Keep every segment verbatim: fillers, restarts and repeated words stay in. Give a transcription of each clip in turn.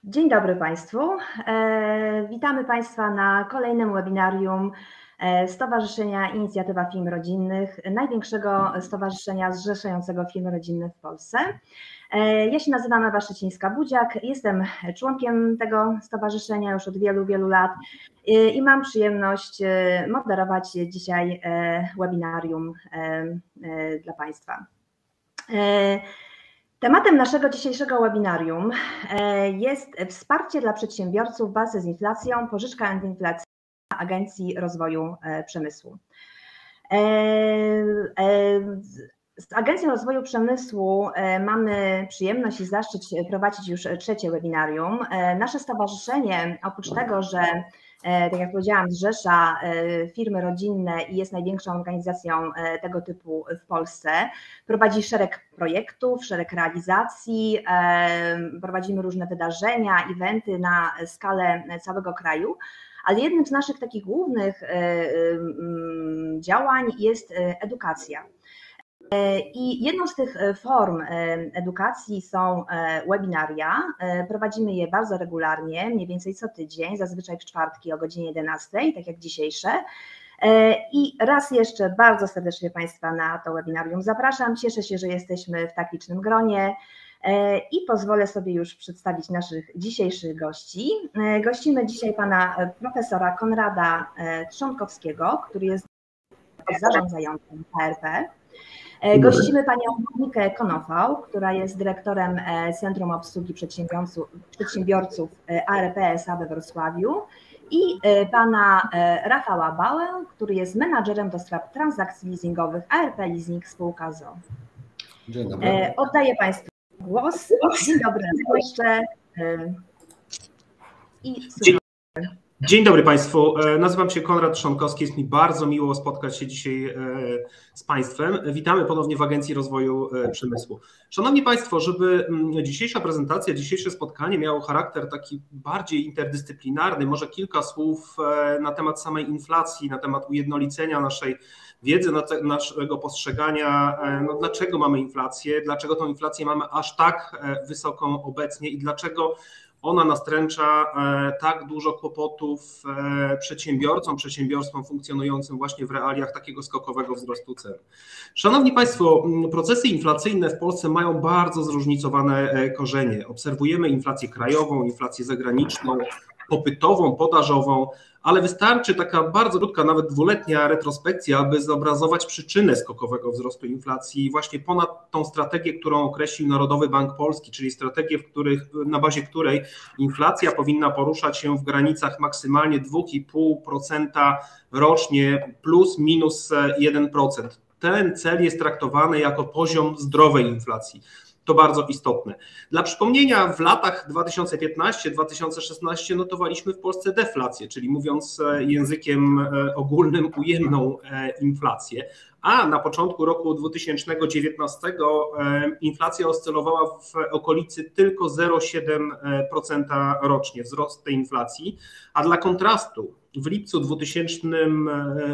Dzień dobry Państwu. Witamy Państwa na kolejnym webinarium Stowarzyszenia Inicjatywa Firm Rodzinnych, największego stowarzyszenia zrzeszającego firmy rodzinne w Polsce. Ja się nazywam Ewa Szczecińska-Budziak, jestem członkiem tego stowarzyszenia już od wielu, wielu lat i mam przyjemność moderować dzisiaj webinarium dla Państwa. Tematem naszego dzisiejszego webinarium jest wsparcie dla przedsiębiorców w walce z inflacją, pożyczka antyinflacyjna Agencji Rozwoju Przemysłu. Z Agencją Rozwoju Przemysłu mamy przyjemność i zaszczyt prowadzić już trzecie webinarium. Nasze stowarzyszenie, oprócz tego, że tak jak powiedziałam, zrzesza firmy rodzinne i jest największą organizacją tego typu w Polsce, prowadzi szereg projektów, szereg realizacji, prowadzimy różne wydarzenia, eventy na skalę całego kraju, ale jednym z naszych takich głównych działań jest edukacja. I jedną z tych form edukacji są webinaria. Prowadzimy je bardzo regularnie, mniej więcej co tydzień, zazwyczaj w czwartki o godzinie jedenastej, tak jak dzisiejsze. I raz jeszcze bardzo serdecznie Państwa na to webinarium zapraszam. Cieszę się, że jesteśmy w tak licznym gronie i pozwolę sobie już przedstawić naszych dzisiejszych gości. Gościmy dzisiaj pana profesora Konrada Trzonkowskiego, który jest zarządzającym K R P. Gościmy panią Monikę Konofał, która jest dyrektorem Centrum Obsługi Przedsiębiorców, Przedsiębiorców A R P S A we Wrocławiu i pana Rafała Bałę, który jest menadżerem do spraw transakcji leasingowych A R P Leasing spółka z o o. Dzień dobry. Oddaję Państwu głos. Dzień dobry jeszcze. I Dzień, dzień dobry Państwu. Nazywam się Konrad Trzonkowski. Jest mi bardzo miło spotkać się dzisiaj z Państwem. Witamy ponownie w Agencji Rozwoju Przemysłu. Szanowni Państwo, żeby dzisiejsza prezentacja, dzisiejsze spotkanie miało charakter taki bardziej interdyscyplinarny, może kilka słów na temat samej inflacji, na temat ujednolicenia naszej wiedzy, naszego postrzegania, no dlaczego mamy inflację, dlaczego tą inflację mamy aż tak wysoką obecnie i dlaczego ona nastręcza tak dużo kłopotów przedsiębiorcom, przedsiębiorstwom funkcjonującym właśnie w realiach takiego skokowego wzrostu cen. Szanowni Państwo, procesy inflacyjne w Polsce mają bardzo zróżnicowane korzenie. Obserwujemy inflację krajową, inflację zagraniczną, popytową, podażową, ale wystarczy taka bardzo krótka, nawet dwuletnia retrospekcja, aby zobrazować przyczynę skokowego wzrostu inflacji właśnie ponad tą strategię, którą określił Narodowy Bank Polski, czyli strategię, w których, na bazie której inflacja powinna poruszać się w granicach maksymalnie dwa i pół procent rocznie plus minus jeden procent. Ten cel jest traktowany jako poziom zdrowej inflacji. To bardzo istotne. Dla przypomnienia, w latach dwa tysiące piętnastym do dwa tysiące szesnastego notowaliśmy w Polsce deflację, czyli mówiąc językiem ogólnym ujemną inflację, a na początku roku dwa tysiące dziewiętnastego inflacja oscylowała w okolicy tylko zero przecinek siedem procent rocznie, wzrost tej inflacji, a dla kontrastu w lipcu dwutysięcznym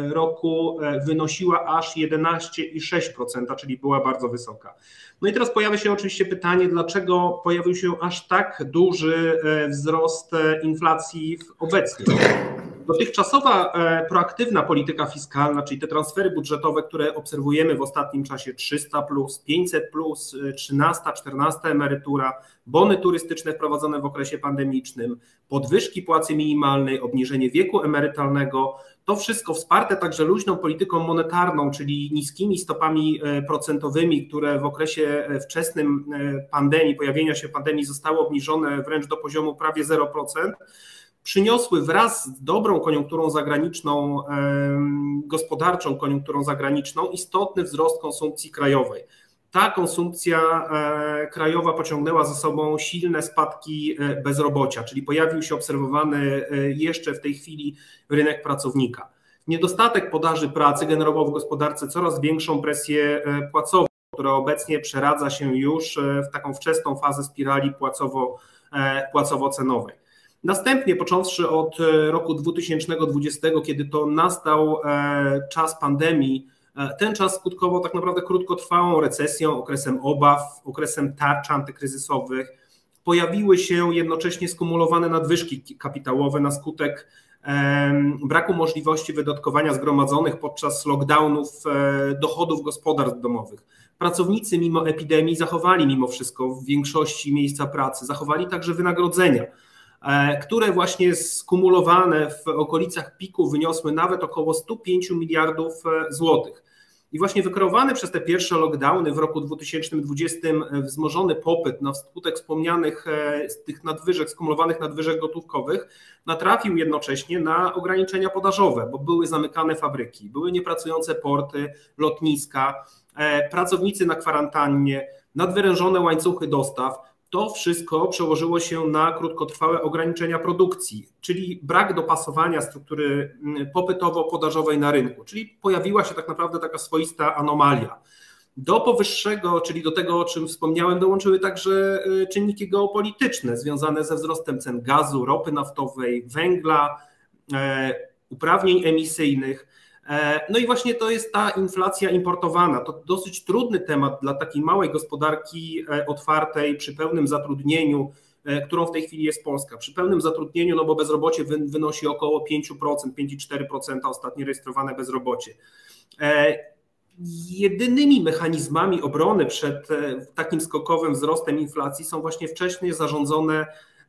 roku wynosiła aż jedenaście przecinek sześć procent, czyli była bardzo wysoka. No i teraz pojawia się oczywiście pytanie, dlaczego pojawił się aż tak duży wzrost inflacji obecnie. Dotychczasowa proaktywna polityka fiskalna, czyli te transfery budżetowe, które obserwujemy w ostatnim czasie, trzysta plus, pięćset plus, trzynasta, czternasta emerytura, bony turystyczne wprowadzone w okresie pandemicznym, podwyżki płacy minimalnej, obniżenie wieku emerytalnego, to wszystko wsparte także luźną polityką monetarną, czyli niskimi stopami procentowymi, które w okresie wczesnym pandemii, pojawienia się pandemii zostały obniżone wręcz do poziomu prawie zero procent, przyniosły wraz z dobrą koniunkturą zagraniczną, gospodarczą koniunkturą zagraniczną istotny wzrost konsumpcji krajowej. Ta konsumpcja krajowa pociągnęła za sobą silne spadki bezrobocia, czyli pojawił się obserwowany jeszcze w tej chwili rynek pracownika. Niedostatek podaży pracy generował w gospodarce coraz większą presję płacową, która obecnie przeradza się już w taką wczesną fazę spirali płacowo, płacowo-cenowej. Następnie, począwszy od roku dwa tysiące dwudziestego, kiedy to nastał czas pandemii, ten czas skutkował tak naprawdę krótkotrwałą recesją, okresem obaw, okresem tarcz antykryzysowych, Pojawiły się jednocześnie skumulowane nadwyżki kapitałowe na skutek braku możliwości wydatkowania zgromadzonych podczas lockdownów dochodów gospodarstw domowych. Pracownicy mimo epidemii zachowali mimo wszystko w większości miejsca pracy, zachowali także wynagrodzenia, które właśnie skumulowane w okolicach piku wyniosły nawet około sto pięć miliardów złotych. I właśnie wykreowany przez te pierwsze lockdowny w roku dwa tysiące dwudziestym wzmożony popyt na skutek wspomnianych z tych nadwyżek, skumulowanych nadwyżek gotówkowych natrafił jednocześnie na ograniczenia podażowe, bo były zamykane fabryki, były niepracujące porty, lotniska, pracownicy na kwarantannie, nadwyrężone łańcuchy dostaw. To wszystko przełożyło się na krótkotrwałe ograniczenia produkcji, czyli brak dopasowania struktury popytowo-podażowej na rynku, czyli pojawiła się tak naprawdę taka swoista anomalia. Do powyższego, czyli do tego, o czym wspomniałem, dołączyły także czynniki geopolityczne związane ze wzrostem cen gazu, ropy naftowej, węgla, uprawnień emisyjnych. No i właśnie to jest ta inflacja importowana. To dosyć trudny temat dla takiej małej gospodarki otwartej przy pełnym zatrudnieniu, którą w tej chwili jest Polska. Przy pełnym zatrudnieniu, no bo bezrobocie wynosi około pięć procent, pięć przecinek cztery procent ostatnie rejestrowane bezrobocie. Jedynymi mechanizmami obrony przed takim skokowym wzrostem inflacji są właśnie wcześniej zarządzone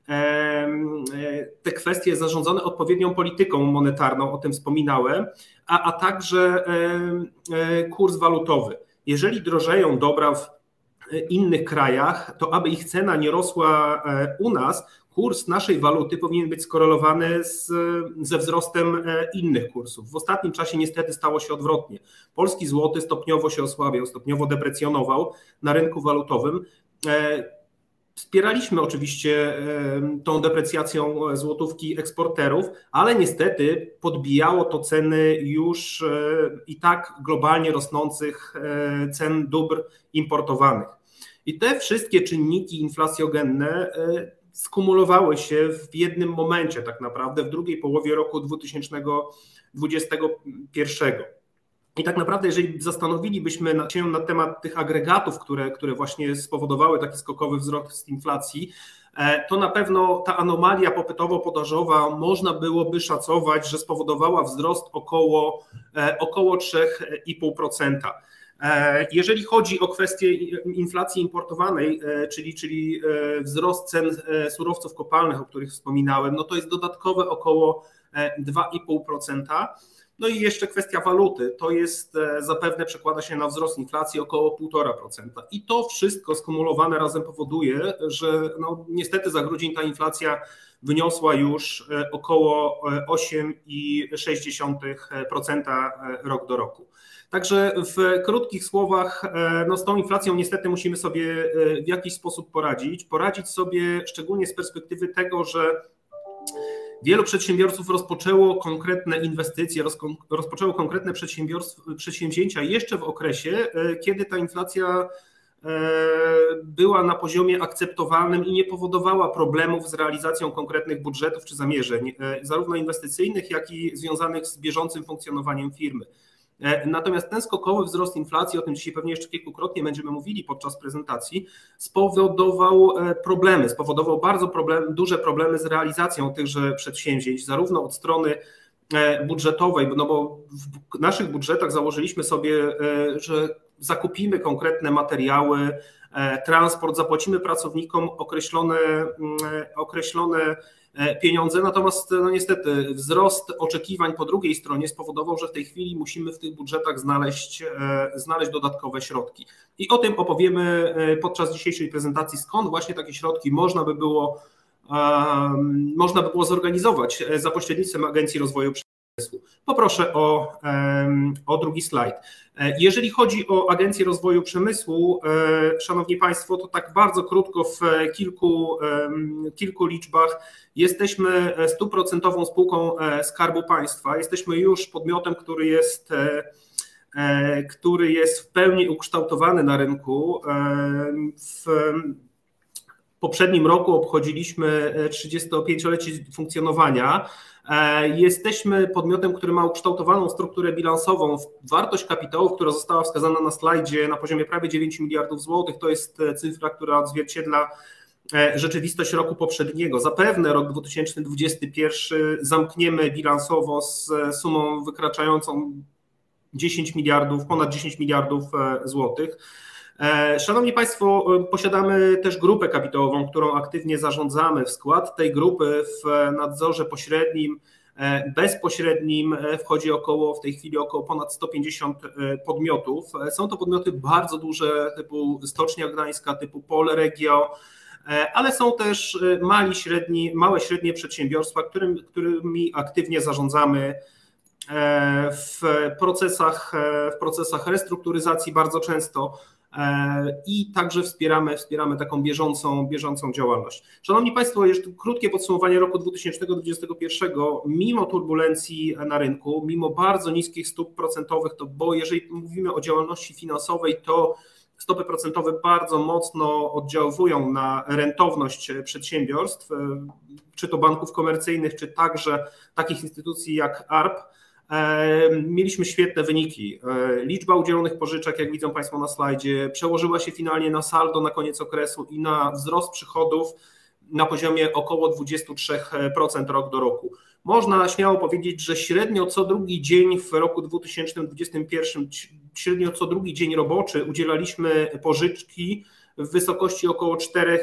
te kwestie zarządzone odpowiednią polityką monetarną, o tym wspominałem, a, a także kurs walutowy. Jeżeli drożeją dobra w innych krajach, to aby ich cena nie rosła u nas, kurs naszej waluty powinien być skorelowany z, ze wzrostem innych kursów. W ostatnim czasie niestety stało się odwrotnie. Polski złoty stopniowo się osłabiał, stopniowo deprecjonował na rynku walutowym. Wspieraliśmy oczywiście tą deprecjacją złotówki eksporterów, ale niestety podbijało to ceny już i tak globalnie rosnących cen dóbr importowanych. I te wszystkie czynniki inflacjogenne skumulowały się w jednym momencie tak naprawdę w drugiej połowie roku dwa tysiące dwudziestego pierwszego. I tak naprawdę, jeżeli zastanowilibyśmy się na temat tych agregatów, które, które właśnie spowodowały taki skokowy wzrost inflacji, to na pewno ta anomalia popytowo-podażowa można byłoby szacować, że spowodowała wzrost około, około trzy i pół procent. Jeżeli chodzi o kwestię inflacji importowanej, czyli, czyli wzrost cen surowców kopalnych, o których wspominałem, no to jest dodatkowe około dwa i pół procent. No i jeszcze kwestia waluty, to jest zapewne przekłada się na wzrost inflacji około półtora procent. I to wszystko skumulowane razem powoduje, że no niestety za grudzień ta inflacja wyniosła już około osiem przecinek sześć procent rok do roku. Także w krótkich słowach, no z tą inflacją niestety musimy sobie w jakiś sposób poradzić. Poradzić sobie szczególnie z perspektywy tego, że wielu przedsiębiorców rozpoczęło konkretne inwestycje, rozpoczęło konkretne przedsięwzięcia jeszcze w okresie, kiedy ta inflacja była na poziomie akceptowalnym i nie powodowała problemów z realizacją konkretnych budżetów czy zamierzeń, zarówno inwestycyjnych, jak i związanych z bieżącym funkcjonowaniem firmy. Natomiast ten skokowy wzrost inflacji, o tym dzisiaj pewnie jeszcze kilkukrotnie będziemy mówili podczas prezentacji, spowodował problemy, spowodował bardzo problem, duże problemy z realizacją tychże przedsięwzięć, zarówno od strony budżetowej, no bo w naszych budżetach założyliśmy sobie, że zakupimy konkretne materiały, transport, zapłacimy pracownikom określone, określone pieniądze, natomiast no niestety wzrost oczekiwań po drugiej stronie spowodował, że w tej chwili musimy w tych budżetach znaleźć, znaleźć dodatkowe środki. I o tym opowiemy podczas dzisiejszej prezentacji, skąd właśnie takie środki można by było, można by było zorganizować za pośrednictwem Agencji Rozwoju Przemysłu. Poproszę o, o drugi slajd. Jeżeli chodzi o Agencję Rozwoju Przemysłu, szanowni Państwo, to tak bardzo krótko w kilku, kilku liczbach. Jesteśmy stuprocentową spółką Skarbu Państwa. Jesteśmy już podmiotem, który jest, który jest w pełni ukształtowany na rynku. W poprzednim roku obchodziliśmy trzydziestopięciolecie funkcjonowania. Jesteśmy podmiotem, który ma ukształtowaną strukturę bilansową. Wartość kapitału, która została wskazana na slajdzie na poziomie prawie dziewięć miliardów złotych, to jest cyfra, która odzwierciedla rzeczywistość roku poprzedniego. Zapewne rok dwa tysiące dwudziesty pierwszy zamkniemy bilansowo z sumą wykraczającą dziesięć miliardów, ponad dziesięć miliardów złotych. Szanowni Państwo, posiadamy też grupę kapitałową, którą aktywnie zarządzamy. W skład tej grupy w nadzorze pośrednim, bezpośrednim wchodzi około, w tej chwili około ponad sto pięćdziesiąt podmiotów. Są to podmioty bardzo duże, typu Stocznia Gdańska, typu Polregio, ale są też mali, średni, małe, średnie przedsiębiorstwa, którym, którymi aktywnie zarządzamy w procesach, w procesach restrukturyzacji bardzo często i także wspieramy, wspieramy taką bieżącą, bieżącą działalność. Szanowni Państwo, jeszcze krótkie podsumowanie roku dwa tysiące dwudziestego pierwszego. Mimo turbulencji na rynku, mimo bardzo niskich stóp procentowych, to bo jeżeli mówimy o działalności finansowej, to stopy procentowe bardzo mocno oddziałują na rentowność przedsiębiorstw, czy to banków komercyjnych, czy także takich instytucji jak A R P. Mieliśmy świetne wyniki. Liczba udzielonych pożyczek, jak widzą Państwo na slajdzie, przełożyła się finalnie na saldo na koniec okresu i na wzrost przychodów na poziomie około dwadzieścia trzy procent rok do roku. Można śmiało powiedzieć, że średnio co drugi dzień w roku dwa tysiące dwudziestym pierwszym, średnio co drugi dzień roboczy udzielaliśmy pożyczki w wysokości około cztery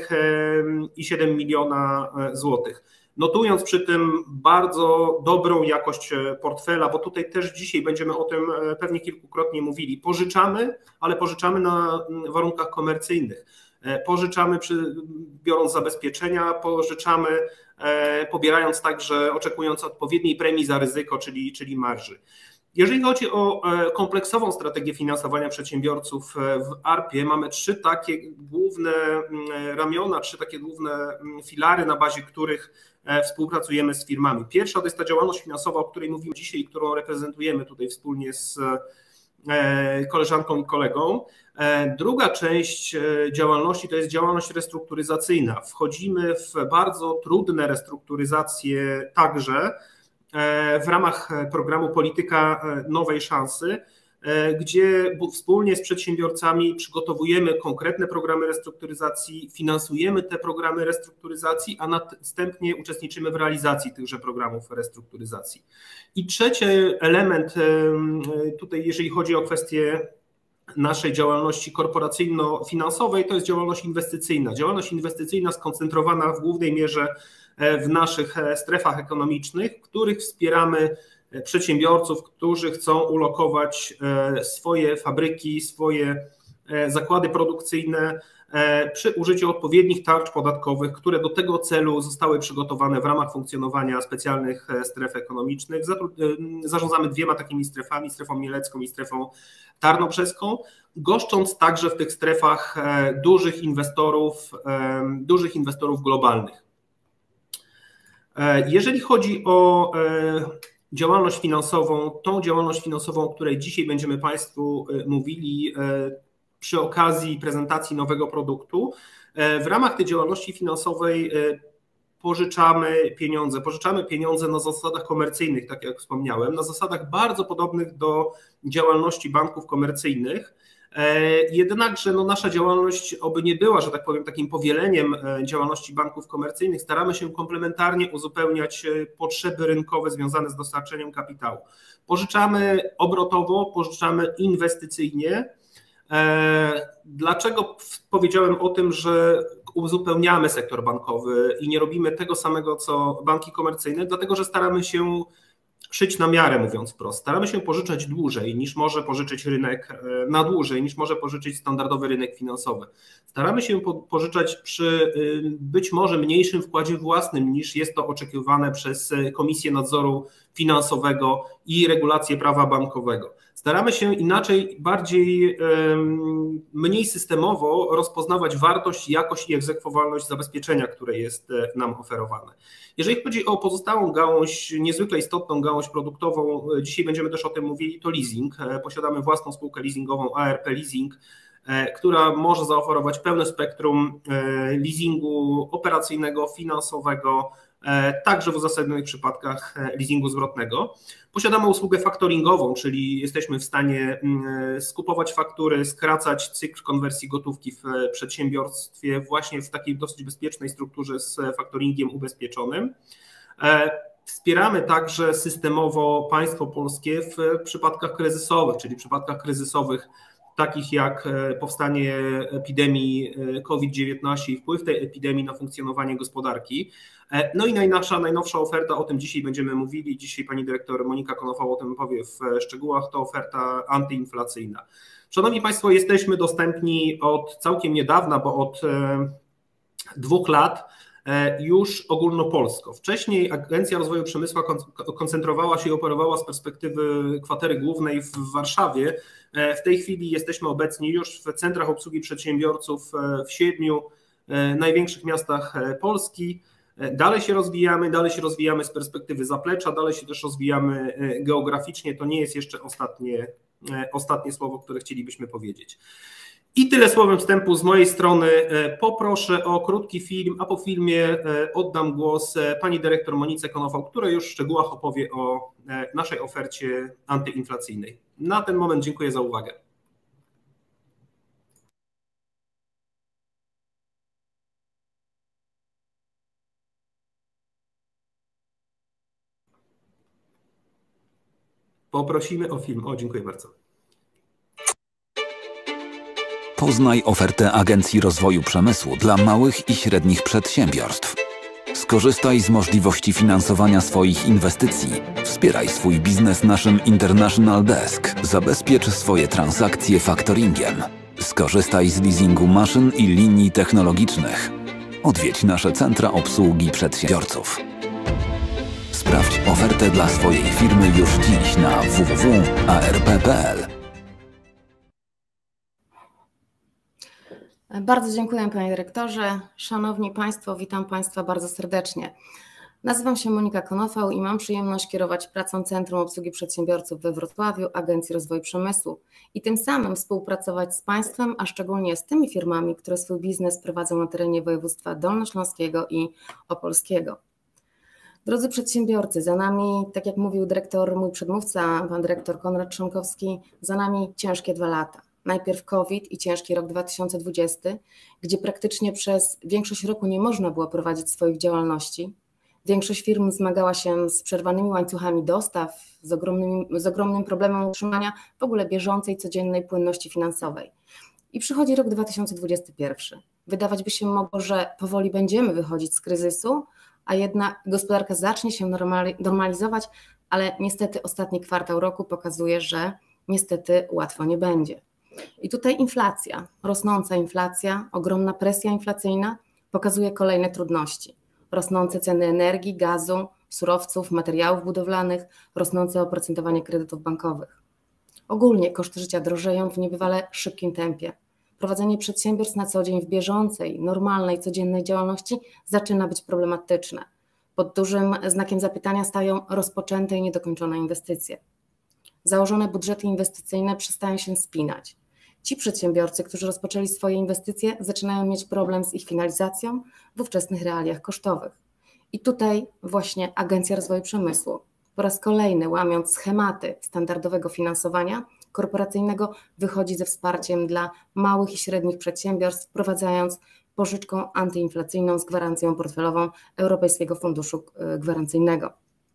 i siedem miliona złotych. Notując przy tym bardzo dobrą jakość portfela, bo tutaj też dzisiaj będziemy o tym pewnie kilkukrotnie mówili. Pożyczamy, ale pożyczamy na warunkach komercyjnych. Pożyczamy, przy, biorąc zabezpieczenia, pożyczamy, pobierając także, oczekując odpowiedniej premii za ryzyko, czyli, czyli marży. Jeżeli chodzi o kompleksową strategię finansowania przedsiębiorców w A R P ie, mamy trzy takie główne ramiona, trzy takie główne filary, na bazie których współpracujemy z firmami. Pierwsza to jest ta działalność finansowa, o której mówimy dzisiaj i którą reprezentujemy tutaj wspólnie z koleżanką i kolegą. Druga część działalności to jest działalność restrukturyzacyjna. Wchodzimy w bardzo trudne restrukturyzacje także w ramach programu Polityka Nowej Szansy, gdzie wspólnie z przedsiębiorcami przygotowujemy konkretne programy restrukturyzacji, finansujemy te programy restrukturyzacji, a następnie uczestniczymy w realizacji tychże programów restrukturyzacji. I trzeci element tutaj, jeżeli chodzi o kwestię naszej działalności korporacyjno-finansowej, to jest działalność inwestycyjna. Działalność inwestycyjna skoncentrowana w głównej mierze w naszych strefach ekonomicznych, w których wspieramy przedsiębiorców, którzy chcą ulokować swoje fabryki, swoje zakłady produkcyjne przy użyciu odpowiednich tarcz podatkowych, które do tego celu zostały przygotowane w ramach funkcjonowania specjalnych stref ekonomicznych. Zarządzamy dwiema takimi strefami, strefą mielecką i strefą tarnobrzeską, goszcząc także w tych strefach dużych inwestorów, dużych inwestorów globalnych. Jeżeli chodzi o działalność finansową, tą działalność finansową, o której dzisiaj będziemy Państwu mówili przy okazji prezentacji nowego produktu, w ramach tej działalności finansowej pożyczamy pieniądze, pożyczamy pieniądze na zasadach komercyjnych, tak jak wspomniałem, na zasadach bardzo podobnych do działalności banków komercyjnych. Jednakże no, nasza działalność, oby nie była, że tak powiem, takim powieleniem działalności banków komercyjnych, staramy się komplementarnie uzupełniać potrzeby rynkowe związane z dostarczeniem kapitału. Pożyczamy obrotowo, pożyczamy inwestycyjnie. Dlaczego powiedziałem o tym, że uzupełniamy sektor bankowy i nie robimy tego samego, co banki komercyjne? Dlatego, że staramy się szyć na miarę, mówiąc wprost. Staramy się pożyczać dłużej niż może pożyczyć rynek, na dłużej niż może pożyczyć standardowy rynek finansowy. Staramy się pożyczać przy być może mniejszym wkładzie własnym niż jest to oczekiwane przez Komisję Nadzoru Finansowego i regulacje prawa bankowego. Staramy się inaczej, bardziej, mniej systemowo rozpoznawać wartość, jakość i egzekwowalność zabezpieczenia, które jest nam oferowane. Jeżeli chodzi o pozostałą gałąź, niezwykle istotną gałąź produktową, dzisiaj będziemy też o tym mówili, to leasing. Posiadamy własną spółkę leasingową A R P Leasing, która może zaoferować pełne spektrum leasingu operacyjnego, finansowego, także w uzasadnionych przypadkach leasingu zwrotnego. Posiadamy usługę faktoringową, czyli jesteśmy w stanie skupować faktury, skracać cykl konwersji gotówki w przedsiębiorstwie właśnie w takiej dosyć bezpiecznej strukturze z faktoringiem ubezpieczonym. Wspieramy także systemowo państwo polskie w przypadkach kryzysowych, czyli w przypadkach kryzysowych takich jak powstanie epidemii COVID dziewiętnaście i wpływ tej epidemii na funkcjonowanie gospodarki. No i najnowsza, najnowsza oferta, o tym dzisiaj będziemy mówili, dzisiaj pani dyrektor Monika Konopał o tym powie w szczegółach, to oferta antyinflacyjna. Szanowni Państwo, jesteśmy dostępni od całkiem niedawna, bo od dwóch lat już ogólnopolsko. Wcześniej Agencja Rozwoju Przemysłu koncentrowała się i operowała z perspektywy kwatery głównej w Warszawie. W tej chwili jesteśmy obecni już w centrach obsługi przedsiębiorców w siedmiu największych miastach Polski. Dalej się rozwijamy, dalej się rozwijamy z perspektywy zaplecza, dalej się też rozwijamy geograficznie. To nie jest jeszcze ostatnie, ostatnie słowo, które chcielibyśmy powiedzieć. I tyle słowem wstępu z mojej strony. Poproszę o krótki film, a po filmie oddam głos pani dyrektor Monice Konopał, która już w szczegółach opowie o naszej ofercie antyinflacyjnej. Na ten moment dziękuję za uwagę. Poprosimy o film. O, dziękuję bardzo. Poznaj ofertę Agencji Rozwoju Przemysłu dla małych i średnich przedsiębiorstw. Skorzystaj z możliwości finansowania swoich inwestycji. Wspieraj swój biznes naszym International Desk. Zabezpiecz swoje transakcje faktoringiem. Skorzystaj z leasingu maszyn i linii technologicznych. Odwiedź nasze centra obsługi przedsiębiorców. Sprawdź ofertę dla swojej firmy już dziś na w w w kropka a r p kropka p l. Bardzo dziękuję panie dyrektorze. Szanowni Państwo, witam Państwa bardzo serdecznie. Nazywam się Monika Konopał i mam przyjemność kierować pracą Centrum Obsługi Przedsiębiorców we Wrocławiu Agencji Rozwoju Przemysłu i tym samym współpracować z Państwem, a szczególnie z tymi firmami, które swój biznes prowadzą na terenie województwa dolnośląskiego i opolskiego. Drodzy przedsiębiorcy, za nami, tak jak mówił dyrektor, mój przedmówca, pan dyrektor Konrad Trzonkowski, za nami ciężkie dwa lata. Najpierw COVID i ciężki rok dwa tysiące dwudziesty, gdzie praktycznie przez większość roku nie można było prowadzić swoich działalności. Większość firm zmagała się z przerwanymi łańcuchami dostaw, z ogromnym, z ogromnym problemem utrzymania w ogóle bieżącej, codziennej płynności finansowej. I przychodzi rok dwa tysiące dwudziesty pierwszy. Wydawać by się mogło, że powoli będziemy wychodzić z kryzysu, a jednak gospodarka zacznie się normalizować, ale niestety ostatni kwartał roku pokazuje, że niestety łatwo nie będzie. I tutaj inflacja, rosnąca inflacja, ogromna presja inflacyjna pokazuje kolejne trudności. Rosnące ceny energii, gazu, surowców, materiałów budowlanych, rosnące oprocentowanie kredytów bankowych. Ogólnie koszty życia drożeją w niebywale szybkim tempie. Prowadzenie przedsiębiorstw na co dzień w bieżącej, normalnej, codziennej działalności zaczyna być problematyczne. Pod dużym znakiem zapytania stają rozpoczęte i niedokończone inwestycje. Założone budżety inwestycyjne przestają się spinać. Ci przedsiębiorcy, którzy rozpoczęli swoje inwestycje, zaczynają mieć problem z ich finalizacją w ówczesnych realiach kosztowych. I tutaj właśnie Agencja Rozwoju Przemysłu po raz kolejny, łamiąc schematy standardowego finansowania korporacyjnego, wychodzi ze wsparciem dla małych i średnich przedsiębiorstw, wprowadzając pożyczką antyinflacyjną z gwarancją portfelową Europejskiego Funduszu Gwarancyjnego.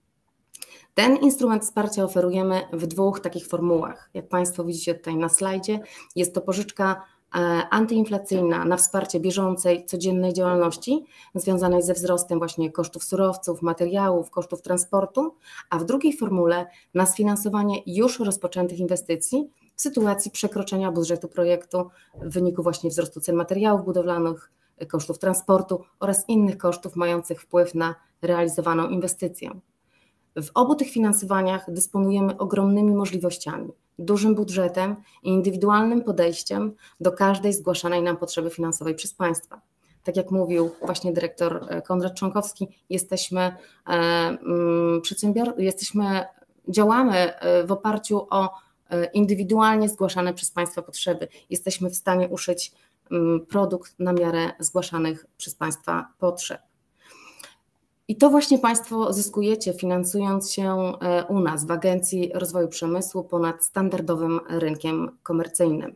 Ten instrument wsparcia oferujemy w dwóch takich formułach. Jak Państwo widzicie tutaj na slajdzie, jest to pożyczka antyinflacyjna na wsparcie bieżącej, codziennej działalności związanej ze wzrostem właśnie kosztów surowców, materiałów, kosztów transportu, a w drugiej formule na sfinansowanie już rozpoczętych inwestycji w sytuacji przekroczenia budżetu projektu w wyniku właśnie wzrostu cen materiałów budowlanych, kosztów transportu oraz innych kosztów mających wpływ na realizowaną inwestycję. W obu tych finansowaniach dysponujemy ogromnymi możliwościami, dużym budżetem i indywidualnym podejściem do każdej zgłaszanej nam potrzeby finansowej przez państwa. Tak jak mówił właśnie dyrektor Konrad Trzonkowski, jesteśmy, przedsiębior- jesteśmy, działamy w oparciu o indywidualnie zgłaszane przez państwa potrzeby. Jesteśmy w stanie uszyć produkt na miarę zgłaszanych przez państwa potrzeb. I to właśnie Państwo zyskujecie, finansując się u nas w Agencji Rozwoju Przemysłu ponad standardowym rynkiem komercyjnym.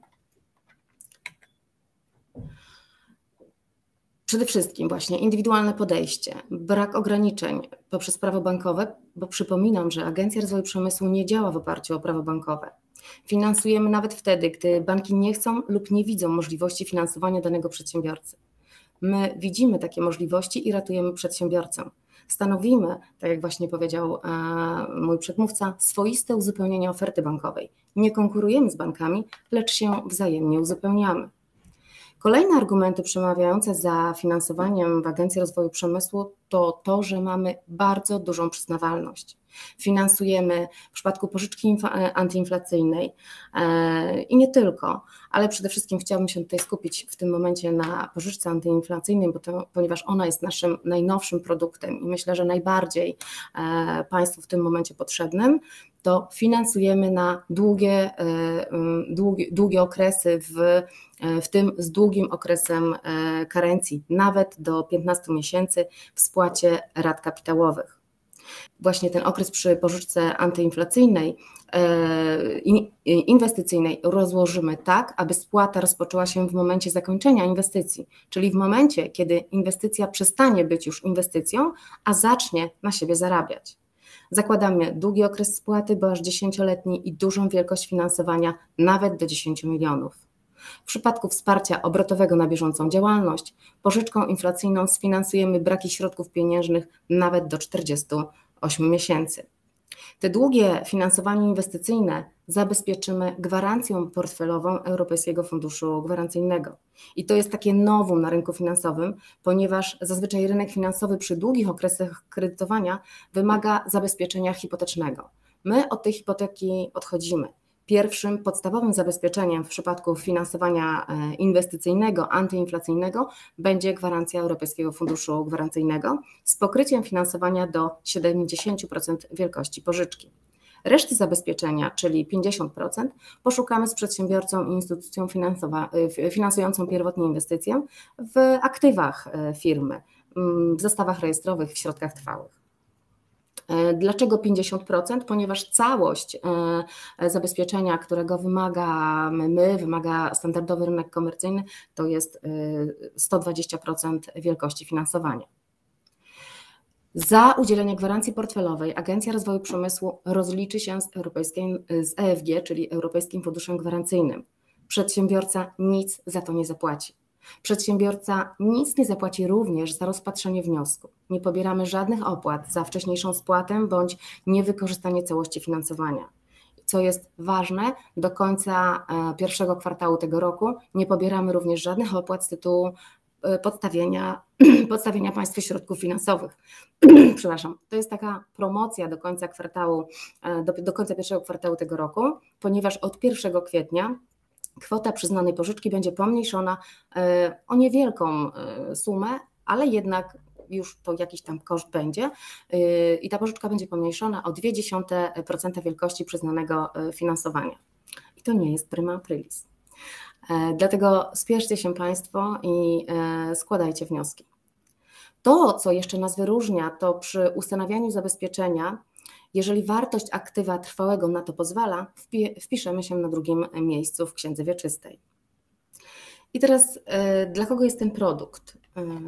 Przede wszystkim właśnie indywidualne podejście, brak ograniczeń poprzez prawo bankowe, bo przypominam, że Agencja Rozwoju Przemysłu nie działa w oparciu o prawo bankowe. Finansujemy nawet wtedy, gdy banki nie chcą lub nie widzą możliwości finansowania danego przedsiębiorcy. My widzimy takie możliwości i ratujemy przedsiębiorcę. Stanowimy, tak jak właśnie powiedział e, mój przedmówca, swoiste uzupełnienie oferty bankowej. Nie konkurujemy z bankami, lecz się wzajemnie uzupełniamy. Kolejne argumenty przemawiające za finansowaniem w Agencji Rozwoju Przemysłu to to, że mamy bardzo dużą przyznawalność. Finansujemy w przypadku pożyczki antyinflacyjnej e, i nie tylko, ale przede wszystkim chciałabym się tutaj skupić w tym momencie na pożyczce antyinflacyjnej, bo to, ponieważ ona jest naszym najnowszym produktem i myślę, że najbardziej e, Państwu w tym momencie potrzebnym, to finansujemy na długie, długie, długie okresy, w, w tym z długim okresem karencji, nawet do piętnastu miesięcy w spłacie rat kapitałowych. Właśnie ten okres przy pożyczce antyinflacyjnej, inwestycyjnej rozłożymy tak, aby spłata rozpoczęła się w momencie zakończenia inwestycji, czyli w momencie, kiedy inwestycja przestanie być już inwestycją, a zacznie na siebie zarabiać. Zakładamy długi okres spłaty, bo aż dziesięcioletni i dużą wielkość finansowania, nawet do dziesięciu milionów. W przypadku wsparcia obrotowego na bieżącą działalność, pożyczką inflacyjną sfinansujemy braki środków pieniężnych nawet do czterdziestu ośmiu miesięcy. Te długie finansowanie inwestycyjne zabezpieczymy gwarancją portfelową Europejskiego Funduszu Gwarancyjnego. I to jest takie novum na rynku finansowym, ponieważ zazwyczaj rynek finansowy przy długich okresach kredytowania wymaga zabezpieczenia hipotecznego. My od tej hipoteki odchodzimy. Pierwszym podstawowym zabezpieczeniem w przypadku finansowania inwestycyjnego, antyinflacyjnego będzie gwarancja Europejskiego Funduszu Gwarancyjnego z pokryciem finansowania do siedemdziesięciu procent wielkości pożyczki. Reszty zabezpieczenia, czyli pięćdziesiąt procent, poszukamy z przedsiębiorcą i instytucją finansującą pierwotnie inwestycję w aktywach firmy, w zestawach rejestrowych, w środkach trwałych. Dlaczego pięćdziesiąt procent? Ponieważ całość zabezpieczenia, którego wymagamy my, wymaga standardowy rynek komercyjny, to jest sto dwadzieścia procent wielkości finansowania. Za udzielenie gwarancji portfelowej Agencja Rozwoju Przemysłu rozliczy się z, europejskim, z E F G, czyli Europejskim Funduszem Gwarancyjnym. Przedsiębiorca nic za to nie zapłaci. Przedsiębiorca nic nie zapłaci również za rozpatrzenie wniosku. Nie pobieramy żadnych opłat za wcześniejszą spłatę bądź niewykorzystanie całości finansowania. Co jest ważne, do końca pierwszego kwartału tego roku nie pobieramy również żadnych opłat z tytułu podstawienia, podstawienia państwu środków finansowych. Przepraszam, to jest taka promocja do końca kwartału, do, do końca pierwszego kwartału tego roku, ponieważ od pierwszego kwietnia kwota przyznanej pożyczki będzie pomniejszona o niewielką sumę, ale jednak już to jakiś tam koszt będzie i ta pożyczka będzie pomniejszona o zero przecinek dwa procent wielkości przyznanego finansowania. I to nie jest prima aprilis. Dlatego spieszcie się Państwo i składajcie wnioski. To, co jeszcze nas wyróżnia, to przy ustanawianiu zabezpieczenia, jeżeli wartość aktywa trwałego na to pozwala, wpiszemy się na drugim miejscu w księdze wieczystej. I teraz dla kogo jest ten produkt?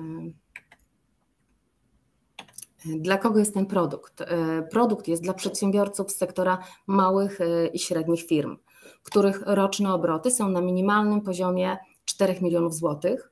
Dla kogo jest ten produkt? Produkt jest dla przedsiębiorców z sektora małych i średnich firm, których roczne obroty są na minimalnym poziomie czterech milionów złotych.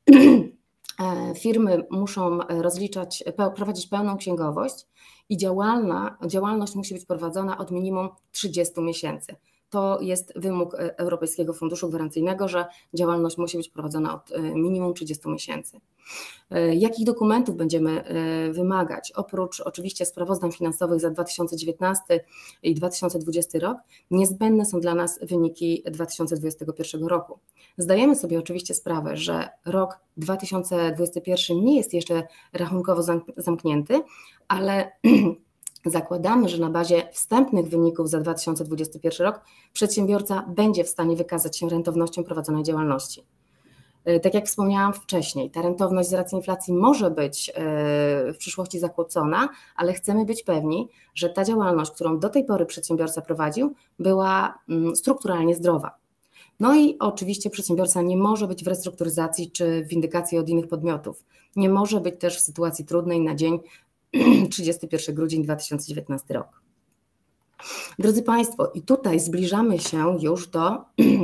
Firmy muszą rozliczać, prowadzić pełną księgowość i działalna, działalność musi być prowadzona od minimum trzydziestu miesięcy. To jest wymóg Europejskiego Funduszu Gwarancyjnego, że działalność musi być prowadzona od minimum trzydziestu miesięcy. Jakich dokumentów będziemy wymagać? Oprócz oczywiście sprawozdań finansowych za dwa tysiące dziewiętnasty i dwa tysiące dwudziesty rok, niezbędne są dla nas wyniki dwa tysiące dwudziestego pierwszego roku. Zdajemy sobie oczywiście sprawę, że rok dwa tysiące dwudziesty pierwszy nie jest jeszcze rachunkowo zamknięty, ale zakładamy, że na bazie wstępnych wyników za dwa tysiące dwudziesty pierwszy rok przedsiębiorca będzie w stanie wykazać się rentownością prowadzonej działalności. Tak jak wspomniałam wcześniej, ta rentowność z racji inflacji może być w przyszłości zakłócona, ale chcemy być pewni, że ta działalność, którą do tej pory przedsiębiorca prowadził, była strukturalnie zdrowa. No i oczywiście przedsiębiorca nie może być w restrukturyzacji czy w windykacji od innych podmiotów. Nie może być też w sytuacji trudnej na dzień trzydziesty pierwszy grudnia dwa tysiące dziewiętnasty rok. Drodzy Państwo, i tutaj zbliżamy się już do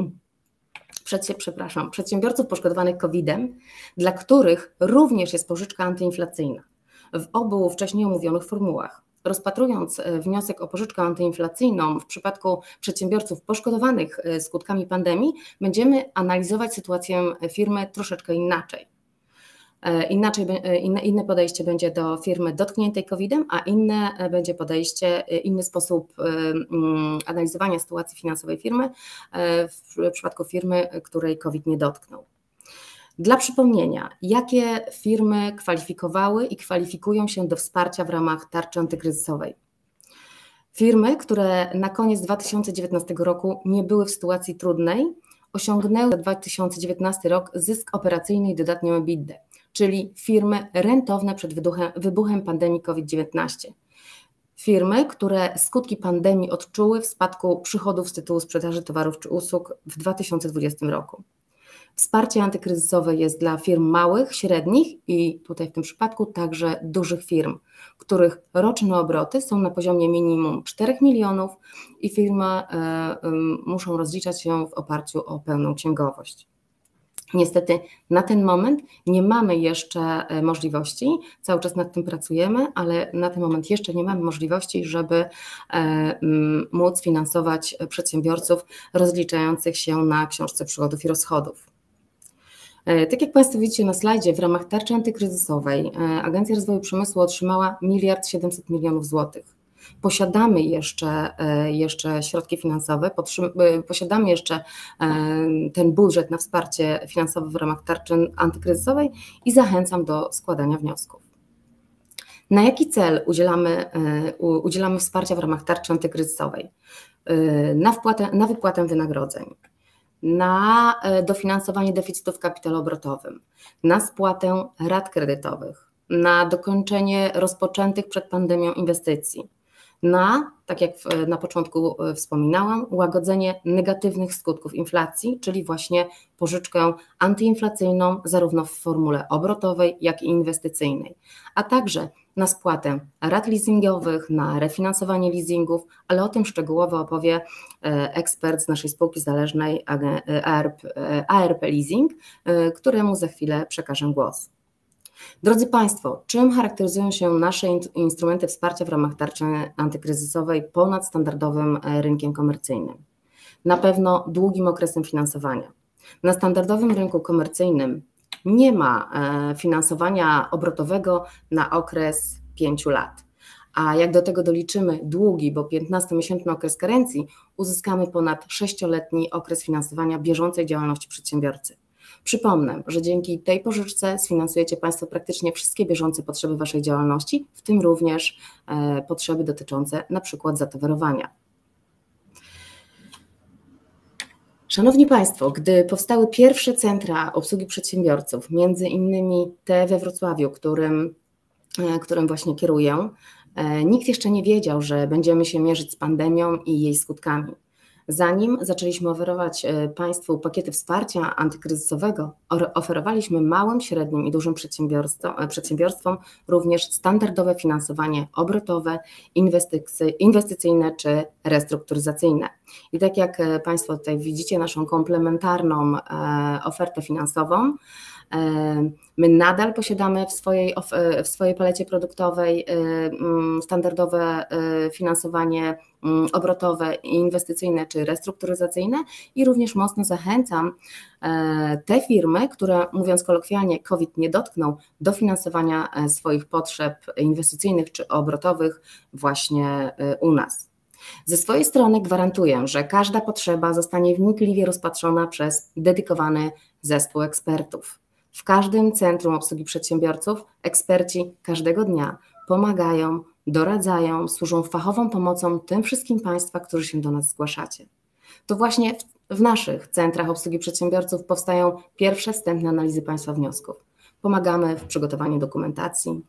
przepraszam, przedsiębiorców poszkodowanych kowidem, dla których również jest pożyczka antyinflacyjna w obu wcześniej omówionych formułach. Rozpatrując wniosek o pożyczkę antyinflacyjną w przypadku przedsiębiorców poszkodowanych skutkami pandemii, będziemy analizować sytuację firmy troszeczkę inaczej. Inaczej, inne, inne podejście będzie do firmy dotkniętej kowidem, a inne będzie podejście, inny sposób analizowania sytuacji finansowej firmy w przypadku firmy, której kowid nie dotknął. Dla przypomnienia, jakie firmy kwalifikowały i kwalifikują się do wsparcia w ramach tarczy antykryzysowej? Firmy, które na koniec dwa tysiące dziewiętnastego roku nie były w sytuacji trudnej, osiągnęły za dwa tysiące dziewiętnasty rok zysk operacyjny i dodatnią EBITDA, czyli firmy rentowne przed wybuchem, wybuchem pandemii COVID dziewiętnaście. Firmy, które skutki pandemii odczuły w spadku przychodów z tytułu sprzedaży towarów czy usług w dwa tysiące dwudziestym roku. Wsparcie antykryzysowe jest dla firm małych, średnich i tutaj w tym przypadku także dużych firm, których roczne obroty są na poziomie minimum czterech milionów i firmy y, y, muszą rozliczać się w oparciu o pełną księgowość. Niestety na ten moment nie mamy jeszcze możliwości, cały czas nad tym pracujemy, ale na ten moment jeszcze nie mamy możliwości, żeby móc finansować przedsiębiorców rozliczających się na książce przychodów i rozchodów. Tak jak Państwo widzicie na slajdzie, w ramach tarczy antykryzysowej Agencja Rozwoju Przemysłu otrzymała miliard siedemset milionów złotych. Posiadamy jeszcze, jeszcze środki finansowe, posiadamy jeszcze ten budżet na wsparcie finansowe w ramach tarczy antykryzysowej i zachęcam do składania wniosków. Na jaki cel udzielamy, udzielamy wsparcia w ramach tarczy antykryzysowej? Na, wpłatę, na wypłatę wynagrodzeń, na dofinansowanie deficytu w kapitale obrotowym, na spłatę rat kredytowych, na dokończenie rozpoczętych przed pandemią inwestycji, na, tak jak na początku wspominałam, łagodzenie negatywnych skutków inflacji, czyli właśnie pożyczkę antyinflacyjną zarówno w formule obrotowej, jak i inwestycyjnej, a także na spłatę rat leasingowych, na refinansowanie leasingów, ale o tym szczegółowo opowie ekspert z naszej spółki zależnej A R P Leasing, któremu za chwilę przekażę głos. Drodzy Państwo, czym charakteryzują się nasze instrumenty wsparcia w ramach tarczy antykryzysowej ponad standardowym rynkiem komercyjnym? Na pewno długim okresem finansowania. Na standardowym rynku komercyjnym nie ma finansowania obrotowego na okres pięciu lat, a jak do tego doliczymy długi, bo piętnastomiesięczny okres karencji, uzyskamy ponad sześcioletni okres finansowania bieżącej działalności przedsiębiorcy. Przypomnę, że dzięki tej pożyczce sfinansujecie Państwo praktycznie wszystkie bieżące potrzeby Waszej działalności, w tym również e, potrzeby dotyczące na przykład zatowarowania. Szanowni Państwo, gdy powstały pierwsze centra obsługi przedsiębiorców, między innymi te we Wrocławiu, którym, e, którym właśnie kieruję, e, nikt jeszcze nie wiedział, że będziemy się mierzyć z pandemią i jej skutkami. Zanim zaczęliśmy oferować Państwu pakiety wsparcia antykryzysowego, oferowaliśmy małym, średnim i dużym przedsiębiorstwom, przedsiębiorstwom również standardowe finansowanie obrotowe, inwestycyjne czy restrukturyzacyjne. I tak jak Państwo tutaj widzicie naszą komplementarną ofertę finansową, my nadal posiadamy w swojej, w swojej palecie produktowej standardowe finansowanie obrotowe, inwestycyjne czy restrukturyzacyjne i również mocno zachęcam te firmy, które, mówiąc kolokwialnie, COVID nie dotknął, do finansowania swoich potrzeb inwestycyjnych czy obrotowych właśnie u nas. Ze swojej strony gwarantuję, że każda potrzeba zostanie wnikliwie rozpatrzona przez dedykowany zespół ekspertów. W każdym centrum obsługi przedsiębiorców eksperci każdego dnia pomagają, doradzają, służą fachową pomocą tym wszystkim Państwa, którzy się do nas zgłaszacie. To właśnie W naszych centrach obsługi przedsiębiorców powstają pierwsze wstępne analizy Państwa wniosków. Pomagamy w przygotowaniu dokumentacji,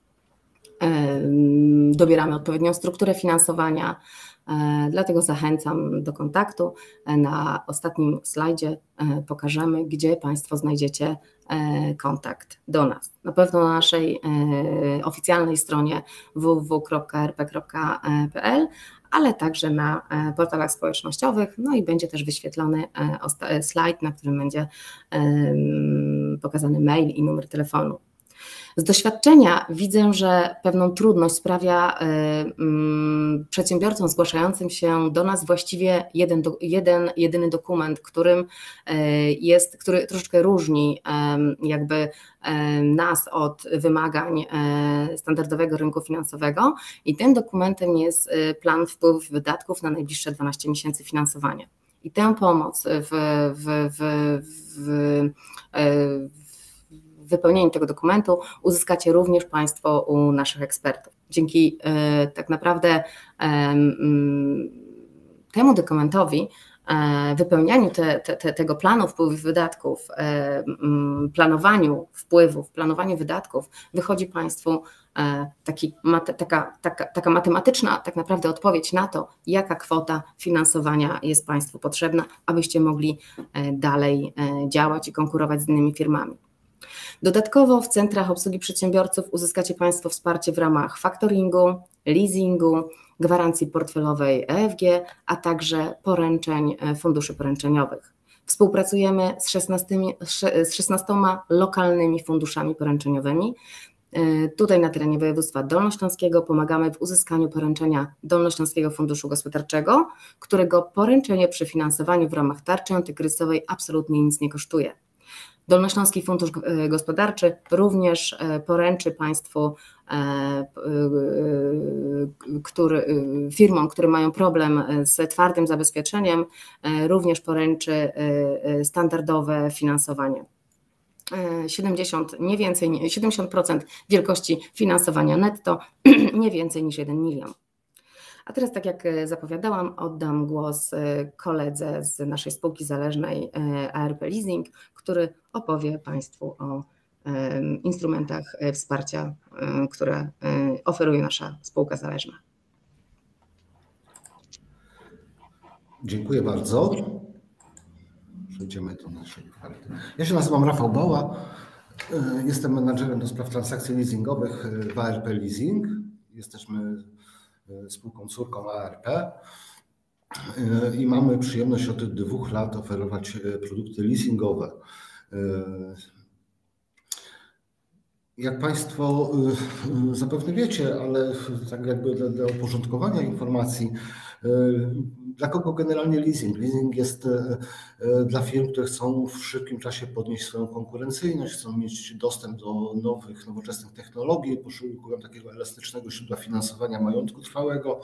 dobieramy odpowiednią strukturę finansowania, dlatego zachęcam do kontaktu. Na ostatnim slajdzie pokażemy, gdzie Państwo znajdziecie kontakt do nas. Na pewno na naszej oficjalnej stronie w w w kropka r p kropka p l, ale także na portalach społecznościowych, no i będzie też wyświetlony slajd, na którym będzie pokazany mail i numer telefonu. Z doświadczenia widzę, że pewną trudność sprawia um, przedsiębiorcom zgłaszającym się do nas właściwie jeden, do, jeden jedyny dokument, którym jest, który troszeczkę różni um, jakby um, nas od wymagań um, standardowego rynku finansowego, i tym dokumentem jest plan wpływów i wydatków na najbliższe dwanaście miesięcy finansowania. I tę pomoc w, w, w, w, w W wypełnieniu tego dokumentu uzyskacie również Państwo u naszych ekspertów. Dzięki y, tak naprawdę y, y, temu dokumentowi, y, wypełnianiu te, te, tego planu wpływów i wydatków, y, y, planowaniu wpływów, planowaniu wydatków, wychodzi Państwu y, taki, mate, taka, taka, taka matematyczna tak naprawdę odpowiedź na to, jaka kwota finansowania jest Państwu potrzebna, abyście mogli y, dalej y, działać i konkurować z innymi firmami. Dodatkowo w centrach obsługi przedsiębiorców uzyskacie Państwo wsparcie w ramach faktoringu, leasingu, gwarancji portfelowej E F G, a także poręczeń funduszy poręczeniowych. Współpracujemy z szesnastoma, z szesnastoma lokalnymi funduszami poręczeniowymi. Tutaj na terenie województwa dolnośląskiego pomagamy w uzyskaniu poręczenia Dolnośląskiego Funduszu Gospodarczego, którego poręczenie przy finansowaniu w ramach tarczy antykryzysowej absolutnie nic nie kosztuje. Dolnośląski Fundusz Gospodarczy również poręczy Państwu który, firmom, które mają problem z twardym zabezpieczeniem, również poręczy standardowe finansowanie. siedemdziesiąt, nie więcej, siedemdziesiąt procent wielkości finansowania netto, nie więcej niż jeden milion. A teraz, tak jak zapowiadałam, oddam głos koledze z naszej spółki zależnej A R P Leasing, który opowie Państwu o instrumentach wsparcia, które oferuje nasza spółka zależna. Dziękuję bardzo. Przejdziemy do naszej karty. Ja się nazywam Rafał Bała. Jestem menadżerem do spraw transakcji leasingowych w A R P Leasing. Jesteśmy spółką córką A R P i mamy przyjemność od dwóch lat oferować produkty leasingowe. Jak Państwo zapewne wiecie, ale tak jakby dla, dla uporządkowania informacji, dla kogo generalnie leasing? Leasing jest dla firm, które chcą w szybkim czasie podnieść swoją konkurencyjność, chcą mieć dostęp do nowych, nowoczesnych technologii, poszukują takiego elastycznego źródła finansowania majątku trwałego.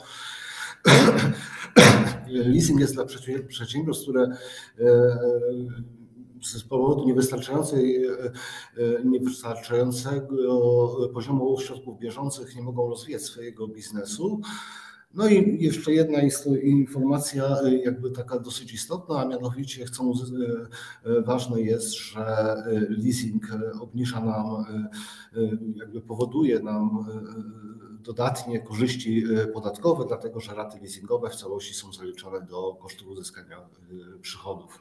Leasing jest dla przedsiębiorstw, które z powodu niewystarczającej, niewystarczającego poziomu środków bieżących nie mogą rozwijać swojego biznesu. No i jeszcze jedna informacja, jakby taka dosyć istotna, a mianowicie chcą, ważne jest, że leasing obniża nam, jakby powoduje nam dodatnie korzyści podatkowe, dlatego że raty leasingowe w całości są zaliczone do kosztów uzyskania przychodów.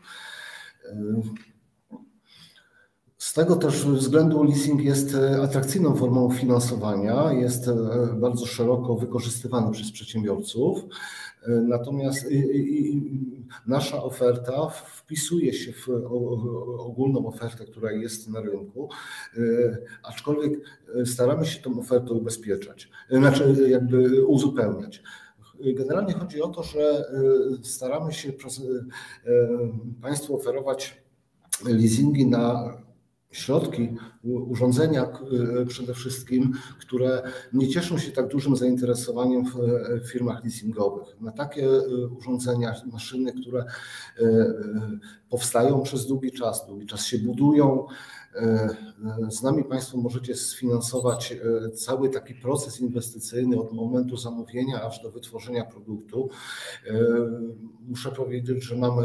Z tego też względu leasing jest atrakcyjną formą finansowania, jest bardzo szeroko wykorzystywany przez przedsiębiorców, natomiast nasza oferta wpisuje się w ogólną ofertę, która jest na rynku, aczkolwiek staramy się tą ofertę ubezpieczać, znaczy jakby uzupełniać. Generalnie chodzi o to, że staramy się przez Państwu oferować leasingi na środki, urządzenia przede wszystkim, które nie cieszą się tak dużym zainteresowaniem w firmach leasingowych. Na takie urządzenia, maszyny, które powstają przez długi czas, długi czas się budują. Z nami Państwo możecie sfinansować cały taki proces inwestycyjny od momentu zamówienia aż do wytworzenia produktu. Muszę powiedzieć, że mamy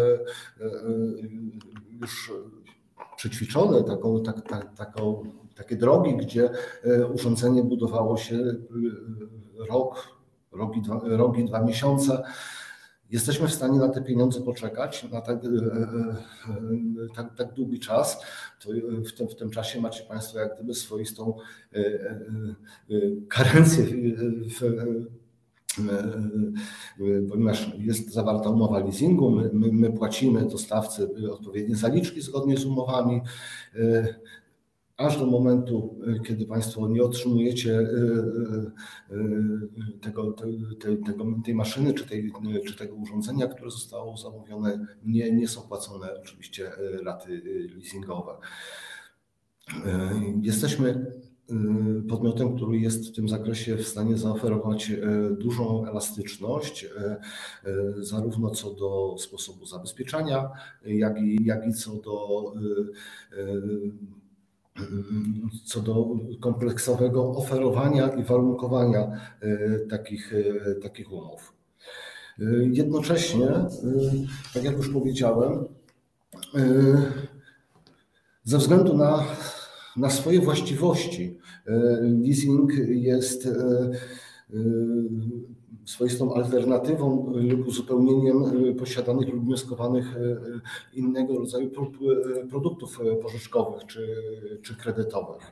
już przećwiczone taką, tak, tak, taką, takie drogi, gdzie urządzenie budowało się rok, rok i dwa, rok i dwa miesiące. Jesteśmy w stanie na te pieniądze poczekać na tak, tak, tak długi czas. To w, tym, w tym czasie macie Państwo jak gdyby swoistą karencję w, ponieważ jest zawarta umowa leasingu, my, my, my płacimy dostawcy odpowiednie zaliczki zgodnie z umowami, aż do momentu, kiedy Państwo nie otrzymujecie tego, te, tego, tej maszyny czy, tej, czy tego urządzenia, które zostało zamówione, nie, nie są płacone oczywiście raty leasingowe. Jesteśmy podmiotem, który jest w tym zakresie w stanie zaoferować dużą elastyczność, zarówno co do sposobu zabezpieczania, jak i, jak i co do co do kompleksowego oferowania i warunkowania takich, takich umów. Jednocześnie, tak jak już powiedziałem, ze względu na, na swoje właściwości leasing jest swoistą alternatywą lub uzupełnieniem posiadanych lub wnioskowanych innego rodzaju produktów pożyczkowych czy, czy kredytowych.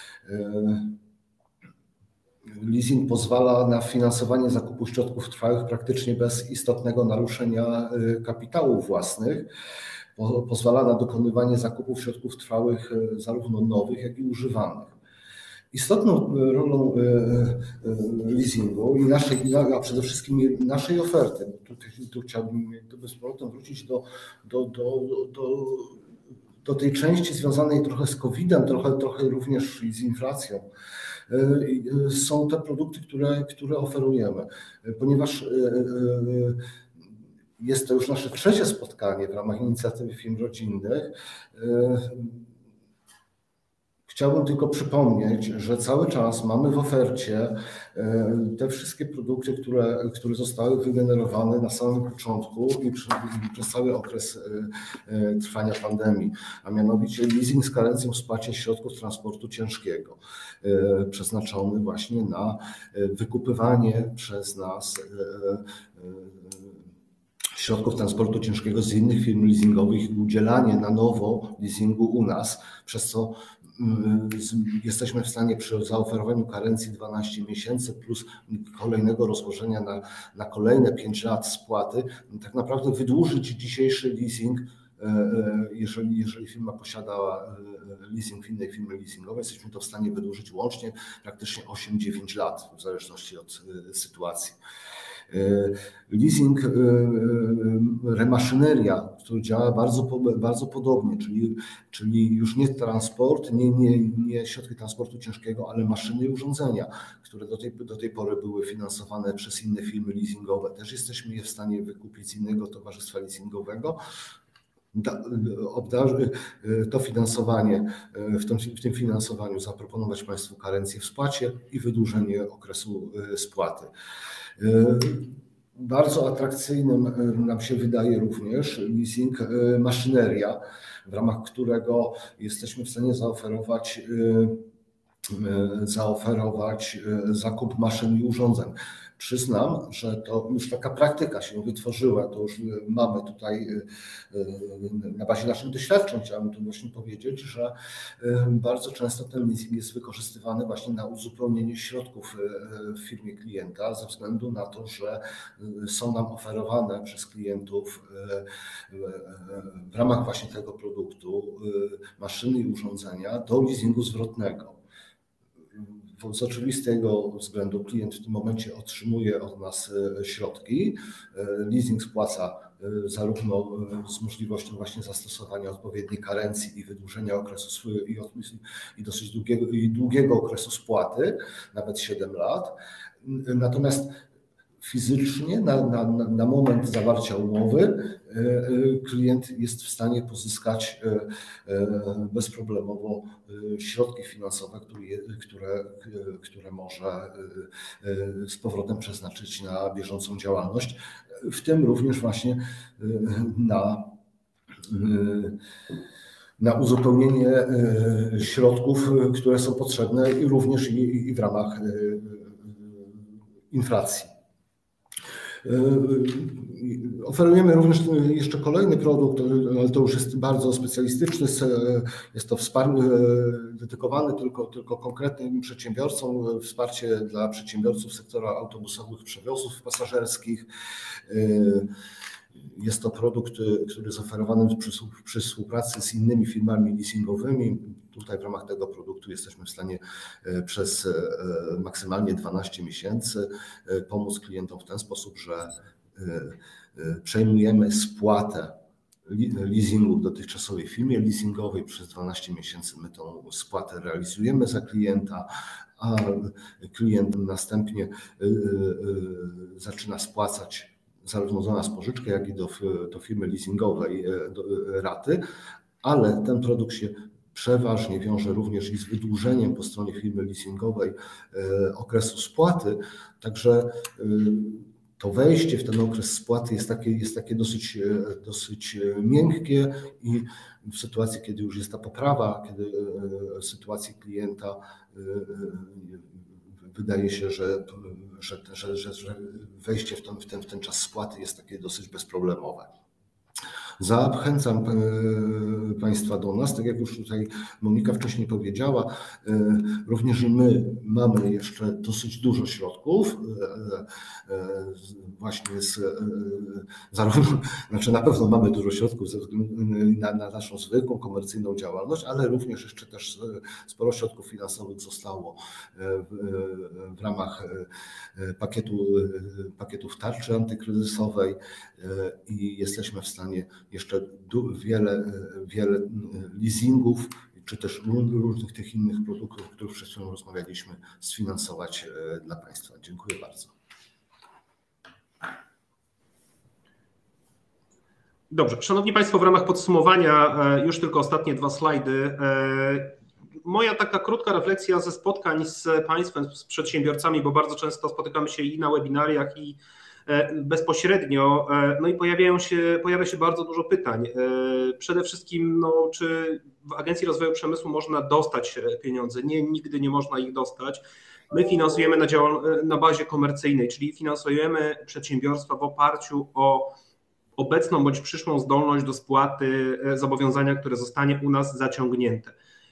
Leasing pozwala na finansowanie zakupu środków trwałych praktycznie bez istotnego naruszenia kapitałów własnych. Pozwala na dokonywanie zakupów środków trwałych zarówno nowych, jak i używanych. Istotną rolą leasingu i naszej, a przede wszystkim naszej oferty, tu, tu chciałbym z powrotem wrócić do, do, do, do, do tej części związanej trochę z kowidem, trochę, trochę również z inflacją, są te produkty, które, które oferujemy, ponieważ jest to już nasze trzecie spotkanie w ramach inicjatywy firm rodzinnych. Chciałbym tylko przypomnieć, że cały czas mamy w ofercie te wszystkie produkty, które, które zostały wygenerowane na samym początku i przez, i przez cały okres trwania pandemii, a mianowicie leasing z karencją w spłacie środków transportu ciężkiego, przeznaczony właśnie na wykupywanie przez nas środków transportu ciężkiego z innych firm leasingowych i udzielanie na nowo leasingu u nas, przez co jesteśmy w stanie przy zaoferowaniu karencji dwanaście miesięcy plus kolejnego rozłożenia na, na kolejne pięć lat spłaty, tak naprawdę wydłużyć dzisiejszy leasing, jeżeli, jeżeli firma posiadała leasing w innej firmie leasingowej, jesteśmy to w stanie wydłużyć łącznie praktycznie osiem dziewięć lat, w zależności od sytuacji. Leasing, remaszyneria, który działa bardzo, bardzo podobnie, czyli, czyli już nie transport, nie, nie, nie środki transportu ciężkiego, ale maszyny i urządzenia, które do tej, do tej pory były finansowane przez inne firmy leasingowe. Też jesteśmy je w stanie wykupić z innego towarzystwa leasingowego. To finansowanie, w tym, w tym finansowaniu zaproponować Państwu karencję w spłacie i wydłużenie okresu spłaty. Bardzo atrakcyjnym nam się wydaje również leasing maszyneria, w ramach którego jesteśmy w stanie zaoferować, zaoferować zakup maszyn i urządzeń. Przyznam, że to już taka praktyka się wytworzyła, to już mamy tutaj na bazie naszych doświadczeń, chciałbym tu właśnie powiedzieć, że bardzo często ten leasing jest wykorzystywany właśnie na uzupełnienie środków w firmie klienta ze względu na to, że są nam oferowane przez klientów w ramach właśnie tego produktu maszyny i urządzenia do leasingu zwrotnego. Z oczywistego względu klient w tym momencie otrzymuje od nas środki, leasing spłaca zarówno z możliwością właśnie zastosowania odpowiedniej karencji i wydłużenia okresu i, i dosyć długiego, i długiego okresu spłaty, nawet siedem lat. Natomiast fizycznie na, na, na moment zawarcia umowy klient jest w stanie pozyskać bezproblemowo środki finansowe, które, które może z powrotem przeznaczyć na bieżącą działalność, w tym również właśnie na, na uzupełnienie środków, które są potrzebne i również i, i w ramach inflacji. Oferujemy również jeszcze kolejny produkt, ale to już jest bardzo specjalistyczny. Jest to wsparcie dedykowane tylko, tylko konkretnym przedsiębiorcom, wsparcie dla przedsiębiorców sektora autobusowych, przewozów pasażerskich. Jest to produkt, który jest oferowany przy, przy współpracy z innymi firmami leasingowymi. Tutaj w ramach tego produktu jesteśmy w stanie przez maksymalnie dwanaście miesięcy pomóc klientom w ten sposób, że przejmujemy spłatę leasingu w dotychczasowej firmie leasingowej. Przez dwanaście miesięcy my tą spłatę realizujemy za klienta, a klient następnie zaczyna spłacać zarówno do nas pożyczkę, jak i do, do firmy leasingowej do raty, ale ten produkt się przeważnie wiąże również i z wydłużeniem po stronie firmy leasingowej okresu spłaty, także to wejście w ten okres spłaty jest takie, jest takie dosyć, dosyć miękkie i w sytuacji, kiedy już jest ta poprawa, kiedy w sytuacji klienta wydaje się, że, że, że, że, że wejście w ten, w, ten, w ten czas spłaty jest takie dosyć bezproblemowe. Zachęcam Państwa do nas, tak jak już tutaj Monika wcześniej powiedziała, również my mamy jeszcze dosyć dużo środków, właśnie z, zarówno, znaczy na pewno mamy dużo środków ze względu na, na naszą zwykłą komercyjną działalność, ale również jeszcze też sporo środków finansowych zostało w, w ramach pakietu, pakietów tarczy antykryzysowej i jesteśmy w stanie jeszcze wiele, wiele leasingów, czy też różnych tych innych produktów, o których przed chwilą rozmawialiśmy, sfinansować dla Państwa. Dziękuję bardzo. Dobrze, Szanowni Państwo, w ramach podsumowania już tylko ostatnie dwa slajdy. Moja taka krótka refleksja ze spotkań z Państwem, z przedsiębiorcami, bo bardzo często spotykamy się i na webinariach, i bezpośrednio, no i pojawiają się, pojawia się bardzo dużo pytań. Przede wszystkim, no, czy w Agencji Rozwoju Przemysłu można dostać pieniądze? Nie, nigdy nie można ich dostać. My finansujemy na, działal- na bazie komercyjnej, czyli finansujemy przedsiębiorstwa w oparciu o obecną bądź przyszłą zdolność do spłaty zobowiązania, które zostanie u nas zaciągnięte.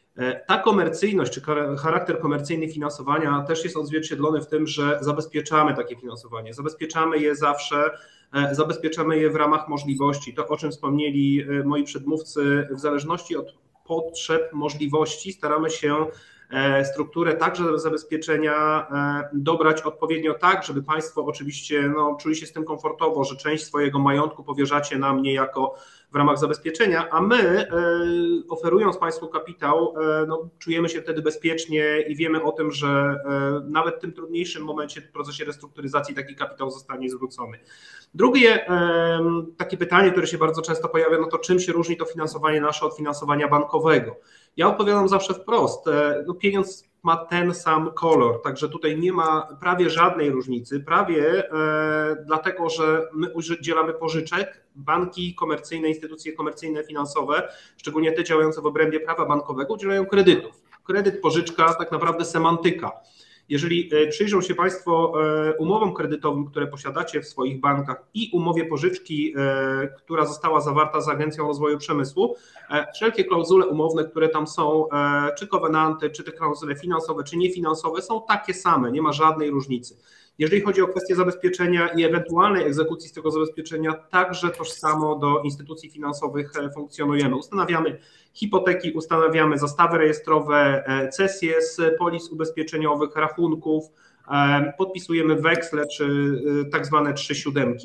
Ta komercyjność czy charakter komercyjny finansowania też jest odzwierciedlony w tym, że zabezpieczamy takie finansowanie. Zabezpieczamy je zawsze, zabezpieczamy je w ramach możliwości. To, o czym wspomnieli moi przedmówcy, w zależności od potrzeb, możliwości staramy się strukturę także zabezpieczenia dobrać odpowiednio tak, żeby Państwo oczywiście no, czuli się z tym komfortowo, że część swojego majątku powierzacie nam niejako w ramach zabezpieczenia, a my oferując Państwu kapitał, no, czujemy się wtedy bezpiecznie i wiemy o tym, że nawet w tym trudniejszym momencie w procesie restrukturyzacji taki kapitał zostanie zwrócony. Drugie takie pytanie, które się bardzo często pojawia, no to czym się różni to finansowanie nasze od finansowania bankowego? Ja odpowiadam zawsze wprost, no pieniądz ma ten sam kolor, także tutaj nie ma prawie żadnej różnicy, prawie e, dlatego, że my udzielamy pożyczek, banki komercyjne, instytucje komercyjne, finansowe, szczególnie te działające w obrębie prawa bankowego, udzielają kredytów. Kredyt, pożyczka, tak naprawdę semantyka. Jeżeli przyjrzą się Państwo umowom kredytowym, które posiadacie w swoich bankach i umowie pożyczki, która została zawarta z Agencją Rozwoju Przemysłu, wszelkie klauzule umowne, które tam są, czy kowenanty, czy te klauzule finansowe, czy niefinansowe, są takie same, nie ma żadnej różnicy. Jeżeli chodzi o kwestię zabezpieczenia i ewentualnej egzekucji z tego zabezpieczenia, także tożsamo do instytucji finansowych funkcjonujemy. Ustanawiamy hipoteki, ustanawiamy zastawy rejestrowe, cesje z polis ubezpieczeniowych, rachunków, podpisujemy weksle czy tak zwane trzy siódemki.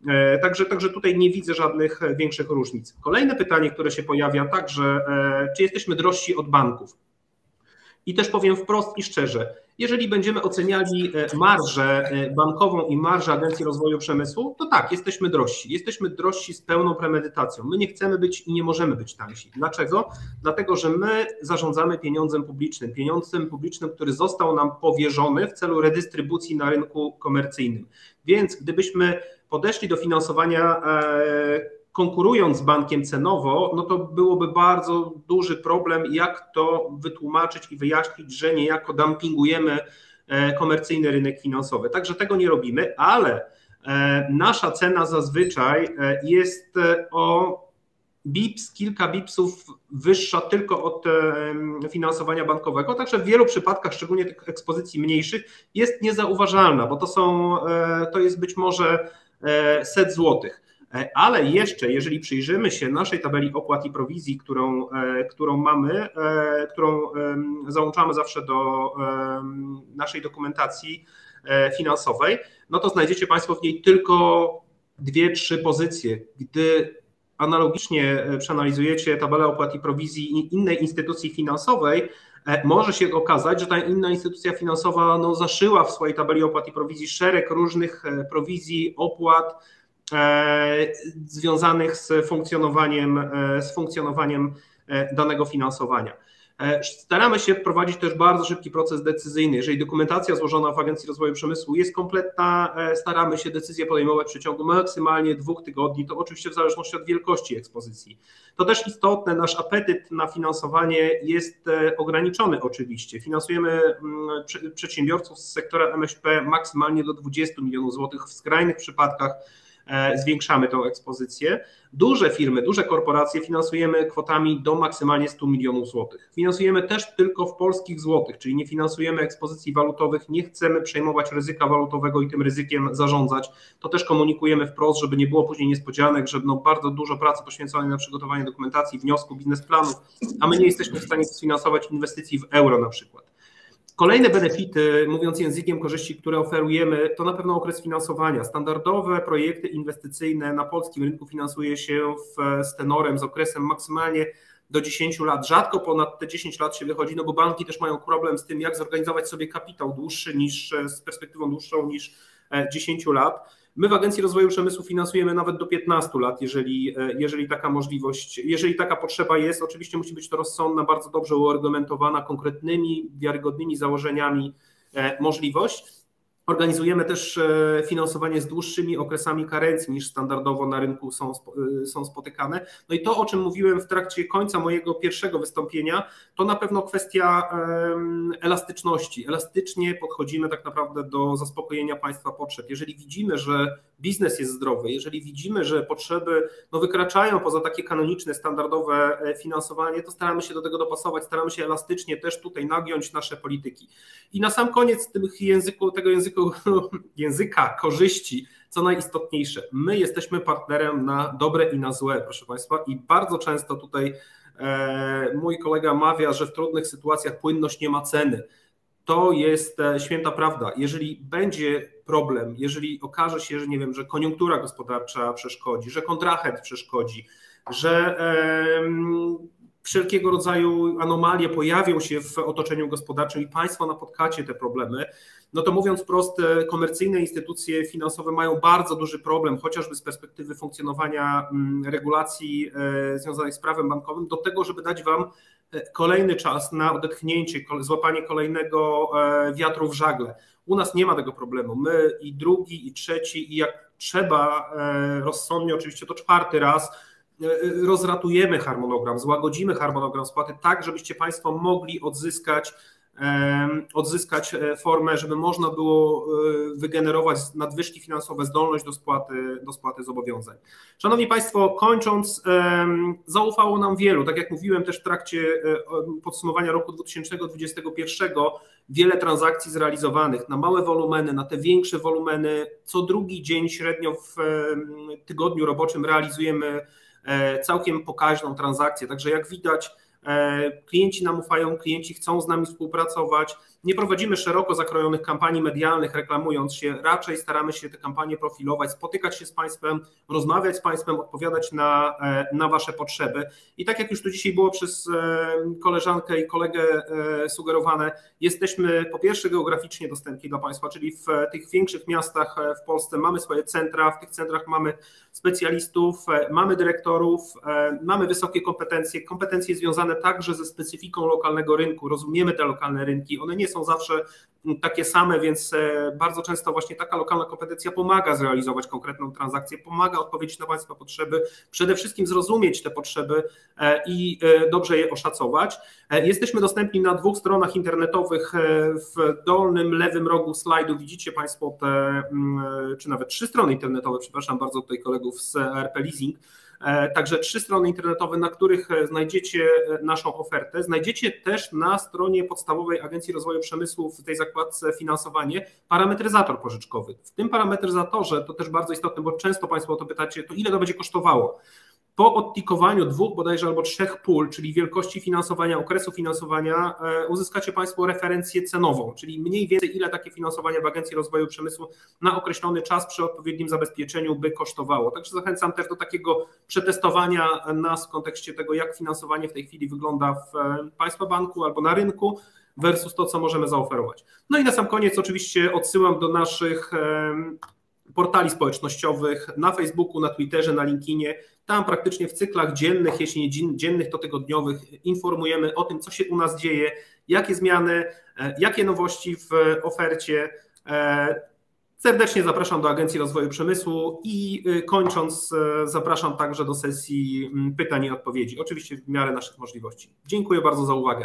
Także, także tutaj nie widzę żadnych większych różnic. Kolejne pytanie, które się pojawia także, czy jesteśmy drożsi od banków? I też powiem wprost i szczerze, jeżeli będziemy oceniali marżę bankową i marżę Agencji Rozwoju Przemysłu, to tak, jesteśmy drożsi. Jesteśmy drożsi z pełną premedytacją. My nie chcemy być i nie możemy być tańsi. Dlaczego? Dlatego, że my zarządzamy pieniądzem publicznym. Pieniądzem publicznym, który został nam powierzony w celu redystrybucji na rynku komercyjnym. Więc gdybyśmy podeszli do finansowania konkurując z bankiem cenowo, no to byłoby bardzo duży problem, jak to wytłumaczyć i wyjaśnić, że niejako dumpingujemy komercyjny rynek finansowy. Także tego nie robimy, ale nasza cena zazwyczaj jest o bips, kilka bipsów wyższa tylko od finansowania bankowego, także w wielu przypadkach, szczególnie tych ekspozycji mniejszych, jest niezauważalna, bo to są, to jest być może set złotych. Ale jeszcze, jeżeli przyjrzymy się naszej tabeli opłat i prowizji, którą, którą mamy, którą załączamy zawsze do naszej dokumentacji finansowej, no to znajdziecie Państwo w niej tylko dwie, trzy pozycje. Gdy analogicznie przeanalizujecie tabelę opłat i prowizji innej instytucji finansowej, może się okazać, że ta inna instytucja finansowa no, zaszyła w swojej tabeli opłat i prowizji szereg różnych prowizji, opłat, związanych z funkcjonowaniem, z funkcjonowaniem danego finansowania. Staramy się prowadzić też bardzo szybki proces decyzyjny. Jeżeli dokumentacja złożona w Agencji Rozwoju Przemysłu jest kompletna, staramy się decyzję podejmować w przeciągu maksymalnie dwóch tygodni, to oczywiście w zależności od wielkości ekspozycji. To też istotne, nasz apetyt na finansowanie jest ograniczony oczywiście. Finansujemy przedsiębiorców z sektora M S P maksymalnie do dwudziestu milionów złotych, w skrajnych przypadkach zwiększamy tą ekspozycję. Duże firmy, duże korporacje finansujemy kwotami do maksymalnie stu milionów złotych. Finansujemy też tylko w polskich złotych, czyli nie finansujemy ekspozycji walutowych, nie chcemy przejmować ryzyka walutowego i tym ryzykiem zarządzać. To też komunikujemy wprost, żeby nie było później niespodzianek, że no bardzo dużo pracy poświęconej na przygotowanie dokumentacji, wniosku, biznesplanów, a my nie jesteśmy w stanie sfinansować inwestycji w euro na przykład. Kolejne benefity, mówiąc językiem korzyści, które oferujemy, to na pewno okres finansowania. Standardowe projekty inwestycyjne na polskim rynku finansuje się w, z tenorem, z okresem maksymalnie do dziesięciu lat. Rzadko ponad te dziesięć lat się wychodzi, no bo banki też mają problem z tym, jak zorganizować sobie kapitał dłuższy niż, z perspektywą dłuższą niż dziesięciu lat. My w Agencji Rozwoju Przemysłu finansujemy nawet do piętnastu lat, jeżeli, jeżeli taka możliwość, jeżeli taka potrzeba jest. Oczywiście musi być to rozsądna, bardzo dobrze uargumentowana, konkretnymi, wiarygodnymi założeniami możliwość. Organizujemy też finansowanie z dłuższymi okresami karencji niż standardowo na rynku są, są spotykane. No i to, o czym mówiłem w trakcie końca mojego pierwszego wystąpienia, to na pewno kwestia elastyczności. Elastycznie podchodzimy tak naprawdę do zaspokojenia Państwa potrzeb. Jeżeli widzimy, że biznes jest zdrowy, jeżeli widzimy, że potrzeby no, wykraczają poza takie kanoniczne, standardowe finansowanie, to staramy się do tego dopasować, staramy się elastycznie też tutaj nagiąć nasze polityki. I na sam koniec tych języku, tego języku języka korzyści, co najistotniejsze. My jesteśmy partnerem na dobre i na złe, proszę Państwa, i bardzo często tutaj e, mój kolega mawia, że w trudnych sytuacjach płynność nie ma ceny. To jest święta prawda. Jeżeli będzie problem, jeżeli okaże się, że nie wiem, że koniunktura gospodarcza przeszkodzi, że kontrahent przeszkodzi, że e, wszelkiego rodzaju anomalie pojawią się w otoczeniu gospodarczym i Państwo napotkacie te problemy, no to mówiąc wprost, komercyjne instytucje finansowe mają bardzo duży problem, chociażby z perspektywy funkcjonowania regulacji związanych z prawem bankowym, do tego, żeby dać Wam kolejny czas na odetchnięcie, złapanie kolejnego wiatru w żagle. U nas nie ma tego problemu. My i drugi, i trzeci, i jak trzeba rozsądnie, oczywiście to czwarty raz, rozratujemy harmonogram, złagodzimy harmonogram spłaty tak, żebyście Państwo mogli odzyskać, odzyskać formę, żeby można było wygenerować nadwyżki finansowe, zdolność do spłaty, do spłaty zobowiązań. Szanowni Państwo, kończąc, zaufało nam wielu, tak jak mówiłem też w trakcie podsumowania roku dwa tysiące dwudziestego pierwszego, wiele transakcji zrealizowanych na małe wolumeny, na te większe wolumeny, co drugi dzień średnio w tygodniu roboczym realizujemy całkiem pokaźną transakcję, także jak widać Klienci nam ufają, klienci chcą z nami współpracować. Nie prowadzimy szeroko zakrojonych kampanii medialnych, reklamując się, raczej staramy się te kampanie profilować, spotykać się z Państwem, rozmawiać z Państwem, odpowiadać na, na Wasze potrzeby. I tak jak już tu dzisiaj było przez koleżankę i kolegę sugerowane, jesteśmy po pierwsze geograficznie dostępni dla Państwa, czyli w tych większych miastach w Polsce mamy swoje centra, w tych centrach mamy specjalistów, mamy dyrektorów, mamy wysokie kompetencje, kompetencje związane także ze specyfiką lokalnego rynku, rozumiemy te lokalne rynki, one nie są zawsze takie same, więc bardzo często właśnie taka lokalna kompetencja pomaga zrealizować konkretną transakcję, pomaga odpowiedzieć na Państwa potrzeby, przede wszystkim zrozumieć te potrzeby i dobrze je oszacować. Jesteśmy dostępni na dwóch stronach internetowych. W dolnym lewym rogu slajdu widzicie Państwo te, czy nawet trzy strony internetowe, przepraszam bardzo tutaj kolegów z A R P Leasing. Także trzy strony internetowe, na których znajdziecie naszą ofertę. Znajdziecie też na stronie podstawowej Agencji Rozwoju Przemysłu w tej zakładce finansowanie parametryzator pożyczkowy. W tym parametryzatorze, to też bardzo istotne, bo często Państwo o to pytacie, to ile to będzie kosztowało? Po odtikowaniu dwóch bodajże albo trzech pól, czyli wielkości finansowania, okresu finansowania, uzyskacie Państwo referencję cenową, czyli mniej więcej ile takie finansowanie w Agencji Rozwoju Przemysłu na określony czas przy odpowiednim zabezpieczeniu by kosztowało. Także zachęcam też do takiego przetestowania nas w kontekście tego, jak finansowanie w tej chwili wygląda w Państwa banku albo na rynku versus to, co możemy zaoferować. No i na sam koniec oczywiście odsyłam do naszych portali społecznościowych na Facebooku, na Twitterze, na LinkedInie. Tam praktycznie w cyklach dziennych, jeśli nie dziennych, to tygodniowych informujemy o tym, co się u nas dzieje, jakie zmiany, jakie nowości w ofercie. Serdecznie zapraszam do Agencji Rozwoju Przemysłu i kończąc zapraszam także do sesji pytań i odpowiedzi, oczywiście w miarę naszych możliwości. Dziękuję bardzo za uwagę.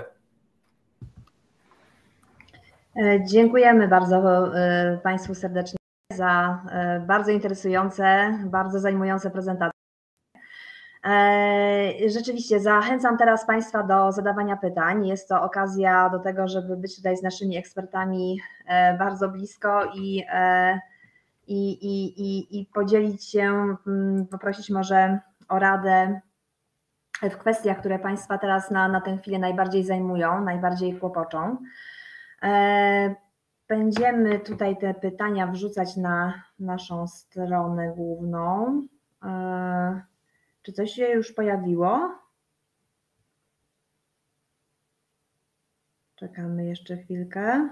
Dziękujemy bardzo Państwu serdecznie za bardzo interesujące, bardzo zajmujące prezentacje. Rzeczywiście zachęcam teraz Państwa do zadawania pytań. Jest to okazja do tego, żeby być tutaj z naszymi ekspertami bardzo blisko i, i, i, i, i podzielić się, poprosić może o radę w kwestiach, które Państwa teraz na, na tę chwilę najbardziej zajmują, najbardziej kłopoczą. Będziemy tutaj te pytania wrzucać na naszą stronę główną. Czy coś się już pojawiło? Czekamy jeszcze chwilkę.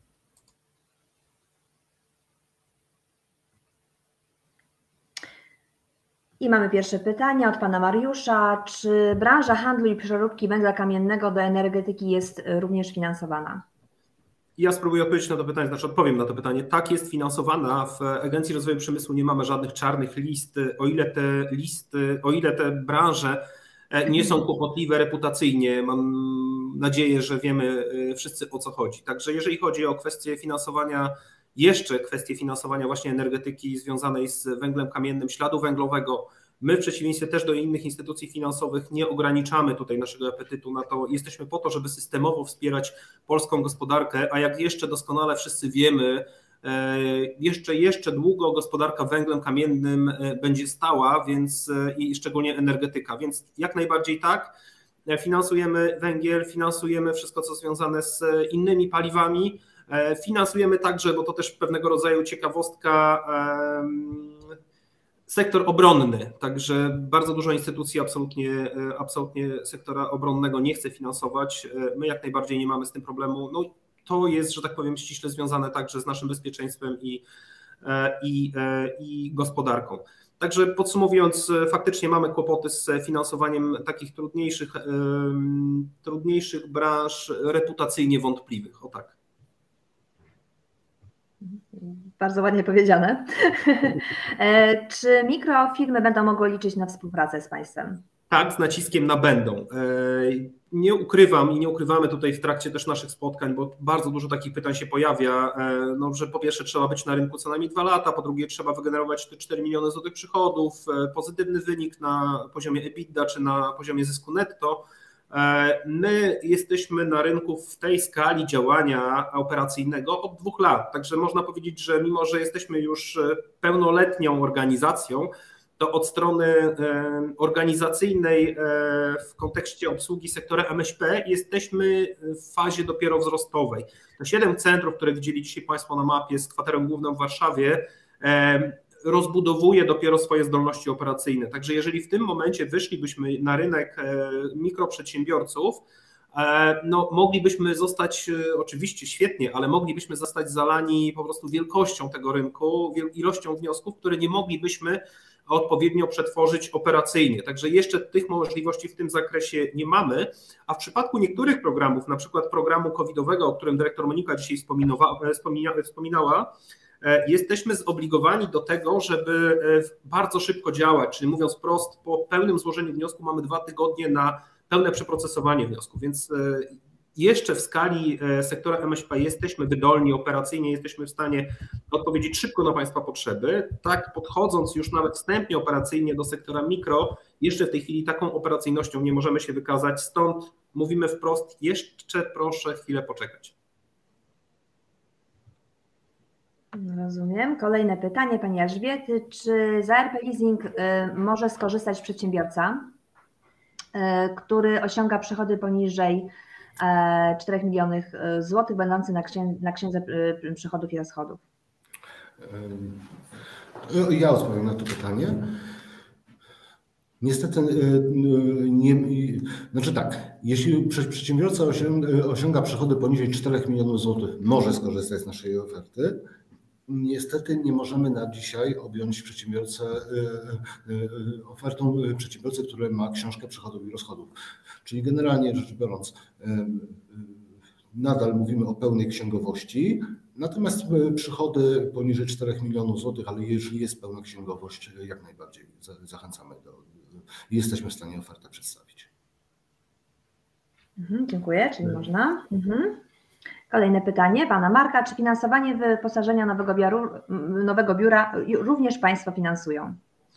I mamy pierwsze pytanie od pana Mariusza. Czy branża handlu i przeróbki węgla kamiennego do energetyki jest również finansowana? Ja spróbuję odpowiedzieć na to pytanie, znaczy odpowiem na to pytanie. Tak, jest finansowana. W Agencji Rozwoju Przemysłu nie mamy żadnych czarnych list, o ile te listy, o ile te branże nie są kłopotliwe reputacyjnie. Mam nadzieję, że wiemy wszyscy, o co chodzi. Także jeżeli chodzi o kwestie finansowania, jeszcze kwestie finansowania właśnie energetyki związanej z węglem kamiennym, śladu węglowego, my w przeciwieństwie też do innych instytucji finansowych nie ograniczamy tutaj naszego apetytu na to. Jesteśmy po to, żeby systemowo wspierać polską gospodarkę, a jak jeszcze doskonale wszyscy wiemy, jeszcze, jeszcze długo gospodarka węglem kamiennym będzie stała, więc i szczególnie energetyka, więc jak najbardziej tak. Finansujemy węgiel, finansujemy wszystko, co związane z innymi paliwami, finansujemy także, bo to też pewnego rodzaju ciekawostka, sektor obronny, także bardzo dużo instytucji absolutnie, absolutnie sektora obronnego nie chce finansować. My jak najbardziej nie mamy z tym problemu. No, to jest, że tak powiem, ściśle związane także z naszym bezpieczeństwem i, i, i gospodarką. Także podsumowując, faktycznie mamy kłopoty z finansowaniem takich trudniejszych, trudniejszych branż, reputacyjnie wątpliwych. O tak. Bardzo ładnie powiedziane. Czy mikrofirmy będą mogły liczyć na współpracę z Państwem? Tak, z naciskiem na będą. Nie ukrywam i nie ukrywamy tutaj w trakcie też naszych spotkań, bo bardzo dużo takich pytań się pojawia, no, że po pierwsze trzeba być na rynku co najmniej dwa lata, po drugie trzeba wygenerować te cztery miliony złotych przychodów, pozytywny wynik na poziomie EBITDA czy na poziomie zysku netto. My jesteśmy na rynku w tej skali działania operacyjnego od dwóch lat, także można powiedzieć, że mimo, że jesteśmy już pełnoletnią organizacją, to od strony organizacyjnej w kontekście obsługi sektora M S P jesteśmy w fazie dopiero wzrostowej. Te siedem centrów, które widzieli dzisiaj Państwo na mapie z kwaterą główną w Warszawie, rozbudowuje dopiero swoje zdolności operacyjne. Także jeżeli w tym momencie wyszlibyśmy na rynek mikroprzedsiębiorców, no moglibyśmy zostać, oczywiście świetnie, ale moglibyśmy zostać zalani po prostu wielkością tego rynku, ilością wniosków, które nie moglibyśmy odpowiednio przetworzyć operacyjnie. Także jeszcze tych możliwości w tym zakresie nie mamy, a w przypadku niektórych programów, na przykład programu covidowego, o którym dyrektor Monika dzisiaj wspominała, jesteśmy zobligowani do tego, żeby bardzo szybko działać, czyli mówiąc wprost, po pełnym złożeniu wniosku mamy dwa tygodnie na pełne przeprocesowanie wniosku, więc jeszcze w skali sektora M S P jesteśmy wydolni operacyjnie, jesteśmy w stanie odpowiedzieć szybko na Państwa potrzeby. Tak podchodząc już nawet wstępnie operacyjnie do sektora mikro, jeszcze w tej chwili taką operacyjnością nie możemy się wykazać, stąd mówimy wprost, jeszcze proszę chwilę poczekać. Rozumiem. Kolejne pytanie Pani Elżbiety. Czy z A R P Leasing może skorzystać przedsiębiorca, który osiąga przychody poniżej czterech milionów złotych, będący na, księ na księdze przychodów i rozchodów? Ja odpowiem na to pytanie. Niestety, nie, znaczy tak, jeśli przedsiębiorca osiąga przychody poniżej czterech milionów złotych, może skorzystać z naszej oferty. Niestety nie możemy na dzisiaj objąć przedsiębiorcę ofertą przedsiębiorcy, który ma książkę przychodów i rozchodów. Czyli generalnie rzecz biorąc, nadal mówimy o pełnej księgowości, natomiast przychody poniżej czterech milionów złotych, ale jeżeli jest pełna księgowość, jak najbardziej zachęcamy do, jesteśmy w stanie ofertę przedstawić. Mhm, dziękuję, czyli można. Mhm. Kolejne pytanie Pana Marka. Czy finansowanie wyposażenia nowego biura, nowego biura również Państwo finansują?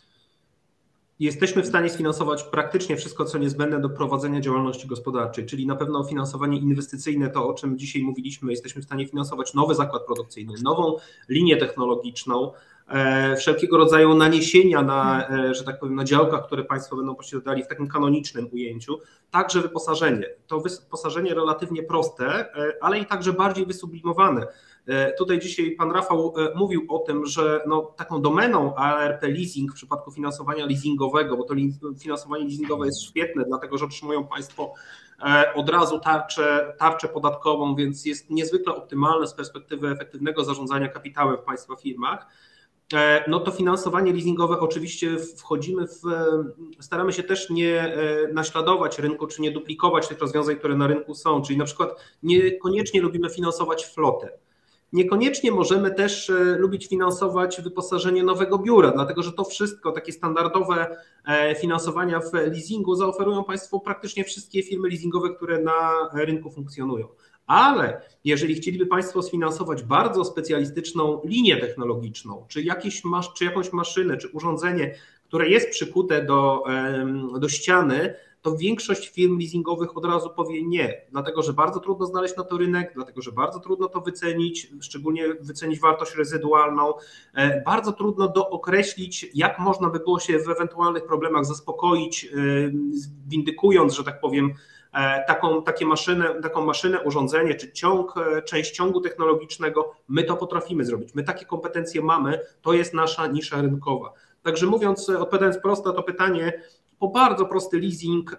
Jesteśmy w stanie sfinansować praktycznie wszystko, co niezbędne do prowadzenia działalności gospodarczej, czyli na pewno finansowanie inwestycyjne, to o czym dzisiaj mówiliśmy, jesteśmy w stanie finansować nowy zakład produkcyjny, nową linię technologiczną, wszelkiego rodzaju naniesienia na, że tak powiem, na działkach, które Państwo będą posiadali w takim kanonicznym ujęciu, także wyposażenie. To wyposażenie relatywnie proste, ale i także bardziej wysublimowane. Tutaj dzisiaj Pan Rafał mówił o tym, że no, taką domeną A R P Leasing w przypadku finansowania leasingowego, bo to finansowanie leasingowe jest świetne, dlatego że otrzymują Państwo od razu tarczę, tarczę podatkową, więc jest niezwykle optymalne z perspektywy efektywnego zarządzania kapitałem w Państwa firmach. No to finansowanie leasingowe oczywiście wchodzimy w, staramy się też nie naśladować rynku, czy nie duplikować tych rozwiązań, które na rynku są, czyli na przykład niekoniecznie lubimy finansować flotę. Niekoniecznie możemy też lubić finansować wyposażenie nowego biura, dlatego że to wszystko, takie standardowe finansowania w leasingu zaoferują Państwu praktycznie wszystkie firmy leasingowe, które na rynku funkcjonują. Ale jeżeli chcieliby Państwo sfinansować bardzo specjalistyczną linię technologiczną, czy, jakieś, czy jakąś maszynę, czy urządzenie, które jest przykute do, do ściany, to większość firm leasingowych od razu powie nie, dlatego że bardzo trudno znaleźć na to rynek, dlatego że bardzo trudno to wycenić, szczególnie wycenić wartość rezydualną, bardzo trudno dookreślić, jak można by było się w ewentualnych problemach zaspokoić, windykując, że tak powiem, taką, takie maszynę, taką maszynę, urządzenie czy ciąg, część ciągu technologicznego, my to potrafimy zrobić, my takie kompetencje mamy, to jest nasza nisza rynkowa. Także mówiąc, odpowiadając prosto na to pytanie, po bardzo prosty leasing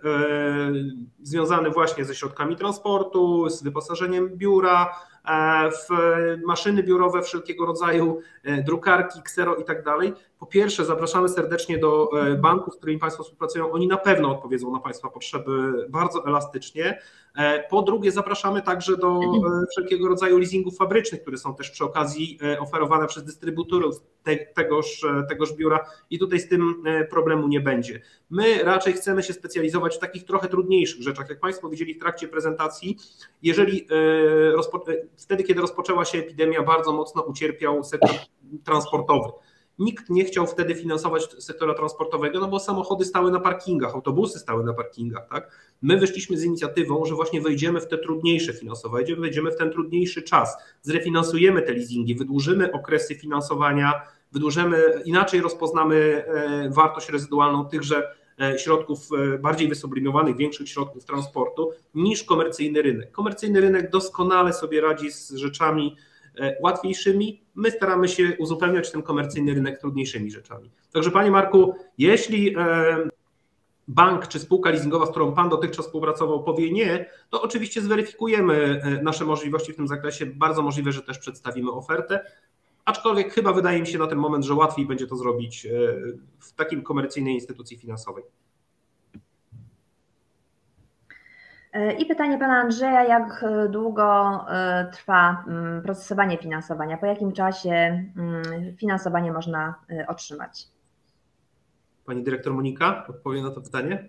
związany właśnie ze środkami transportu, z wyposażeniem biura, w maszyny biurowe wszelkiego rodzaju, drukarki, ksero i tak dalej. Po pierwsze zapraszamy serdecznie do banków, z którymi Państwo współpracują, oni na pewno odpowiedzą na Państwa potrzeby bardzo elastycznie. Po drugie zapraszamy także do wszelkiego rodzaju leasingów fabrycznych, które są też przy okazji oferowane przez dystrybutorów te, tegoż, tegoż biura i tutaj z tym problemu nie będzie. My raczej chcemy się specjalizować w takich trochę trudniejszych rzeczach. Jak Państwo widzieli w trakcie prezentacji, jeżeli wtedy, kiedy rozpoczęła się epidemia, bardzo mocno ucierpiał sektor transportowy. Nikt nie chciał wtedy finansować sektora transportowego, no bo samochody stały na parkingach, autobusy stały na parkingach, tak? My wyszliśmy z inicjatywą, że właśnie wejdziemy w te trudniejsze finansowe, wejdziemy w ten trudniejszy czas, zrefinansujemy te leasingi, wydłużymy okresy finansowania wydłużymy, inaczej rozpoznamy wartość rezydualną tychże środków bardziej wysublimowanych, większych środków transportu niż komercyjny rynek. Komercyjny rynek doskonale sobie radzi z rzeczami łatwiejszymi. My staramy się uzupełniać ten komercyjny rynek trudniejszymi rzeczami. Także Panie Marku, jeśli bank czy spółka leasingowa, z którą Pan dotychczas współpracował, powie nie, to oczywiście zweryfikujemy nasze możliwości w tym zakresie. Bardzo możliwe, że też przedstawimy ofertę, aczkolwiek chyba wydaje mi się na ten moment, że łatwiej będzie to zrobić w takim komercyjnej instytucji finansowej. I pytanie Pana Andrzeja, jak długo trwa procesowanie finansowania? Po jakim czasie finansowanie można otrzymać? Pani dyrektor Monika odpowie na to pytanie?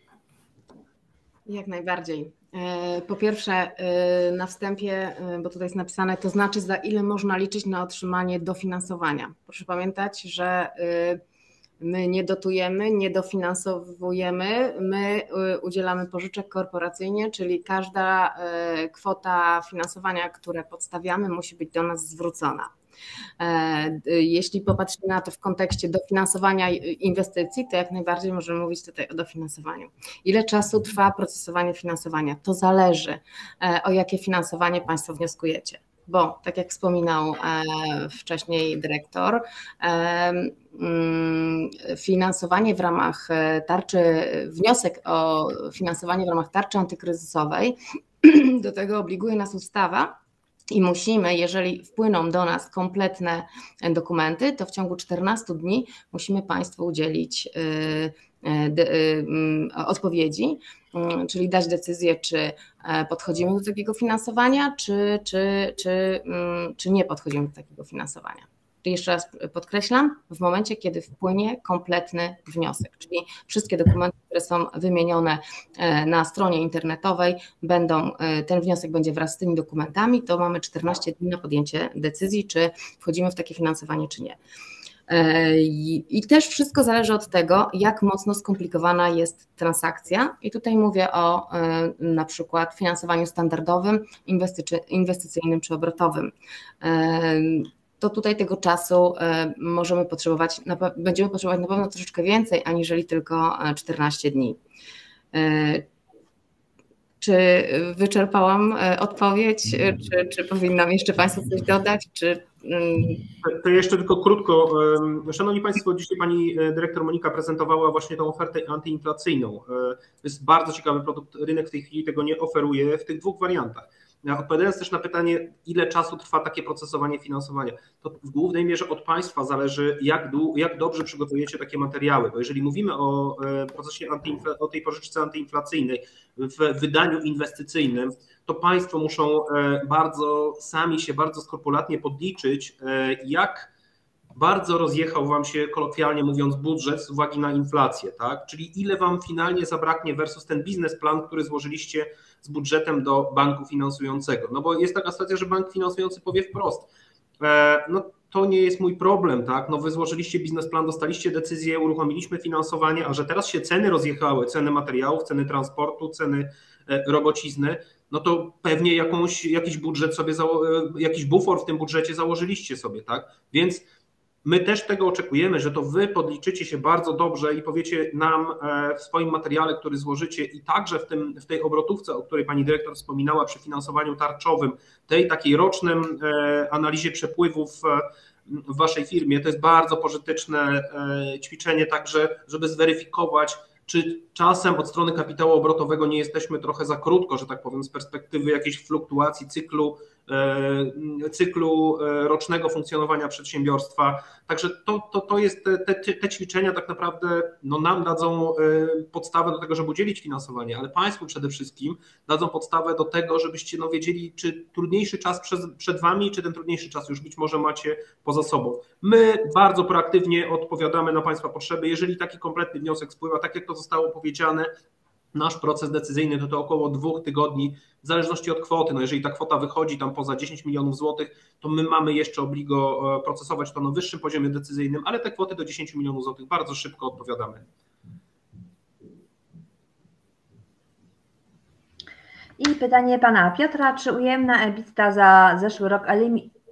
Jak najbardziej. Po pierwsze, na wstępie, bo tutaj jest napisane, to znaczy za ile można liczyć na otrzymanie dofinansowania. Proszę pamiętać, że my nie dotujemy, nie dofinansowujemy, my udzielamy pożyczek korporacyjnie, czyli każda kwota finansowania, które podstawiamy, musi być do nas zwrócona. Jeśli popatrzymy na to w kontekście dofinansowania inwestycji, to jak najbardziej możemy mówić tutaj o dofinansowaniu. Ile czasu trwa procesowanie finansowania? To zależy, o jakie finansowanie Państwo wnioskujecie. Bo tak jak wspominał wcześniej dyrektor, finansowanie w ramach tarczy, wniosek o finansowanie w ramach tarczy antykryzysowej, do tego obliguje nas ustawa i musimy, jeżeli wpłyną do nas kompletne dokumenty, to w ciągu czternastu dni musimy Państwu udzielić odpowiedzi, czyli dać decyzję, czy podchodzimy do takiego finansowania, czy, czy, czy, czy nie podchodzimy do takiego finansowania. Czyli jeszcze raz podkreślam, w momencie, kiedy wpłynie kompletny wniosek, czyli wszystkie dokumenty, które są wymienione na stronie internetowej, będą, ten wniosek będzie wraz z tymi dokumentami, to mamy czternaście dni na podjęcie decyzji, czy wchodzimy w takie finansowanie, czy nie. I też wszystko zależy od tego, jak mocno skomplikowana jest transakcja i tutaj mówię o na przykład finansowaniu standardowym, inwestycyjnym czy obrotowym. To tutaj tego czasu możemy potrzebować, będziemy potrzebować na pewno troszeczkę więcej, aniżeli tylko czternaście dni. Czy wyczerpałam odpowiedź, czy, czy powinnam jeszcze Państwu coś dodać, czy... To jeszcze tylko krótko. Szanowni Państwo, dzisiaj Pani dyrektor Monika prezentowała właśnie tą ofertę antyinflacyjną. To jest bardzo ciekawy produkt, rynek w tej chwili tego nie oferuje w tych dwóch wariantach. Odpowiadając też na pytanie, ile czasu trwa takie procesowanie finansowania, to w głównej mierze od Państwa zależy, jak, jak dobrze przygotujecie takie materiały, bo jeżeli mówimy o procesie antyinfla- o tej pożyczce antyinflacyjnej w wydaniu inwestycyjnym, to Państwo muszą bardzo sami się bardzo skrupulatnie podliczyć, jak bardzo rozjechał Wam się, kolokwialnie mówiąc, budżet z uwagi na inflację, tak? Czyli ile Wam finalnie zabraknie versus ten biznesplan, który złożyliście z budżetem do banku finansującego. No bo jest taka sytuacja, że bank finansujący powie wprost, no to nie jest mój problem, tak? No wy złożyliście biznesplan, dostaliście decyzję, uruchomiliśmy finansowanie, a że teraz się ceny rozjechały, ceny materiałów, ceny transportu, ceny robocizny, no to pewnie jakąś, jakiś budżet sobie, jakiś bufor w tym budżecie założyliście sobie, tak? Więc my też tego oczekujemy, że to wy podliczycie się bardzo dobrze i powiecie nam w swoim materiale, który złożycie i także w, tym, w tej obrotówce, o której pani dyrektor wspominała przy finansowaniu tarczowym, tej takiej rocznym analizie przepływów w waszej firmie, to jest bardzo pożyteczne ćwiczenie także, żeby zweryfikować, czy czasem od strony kapitału obrotowego nie jesteśmy trochę za krótko, że tak powiem, z perspektywy jakiejś fluktuacji cyklu, cyklu rocznego funkcjonowania przedsiębiorstwa. Także to, to, to jest te, te, te ćwiczenia tak naprawdę no, nam dadzą podstawę do tego, żeby udzielić finansowania, ale Państwu przede wszystkim dadzą podstawę do tego, żebyście no, wiedzieli, czy trudniejszy czas przed, przed Wami, czy ten trudniejszy czas już być może macie poza sobą. My bardzo proaktywnie odpowiadamy na Państwa potrzeby. Jeżeli taki kompletny wniosek spływa, tak jak to zostało powiedziane, nasz proces decyzyjny to, to około dwóch tygodni, w zależności od kwoty. No jeżeli ta kwota wychodzi tam poza dziesięć milionów złotych, to my mamy jeszcze obligo procesować to na wyższym poziomie decyzyjnym, ale te kwoty do dziesięć milionów złotych bardzo szybko odpowiadamy. I pytanie pana Piotra, czy ujemna EBITDA za zeszły rok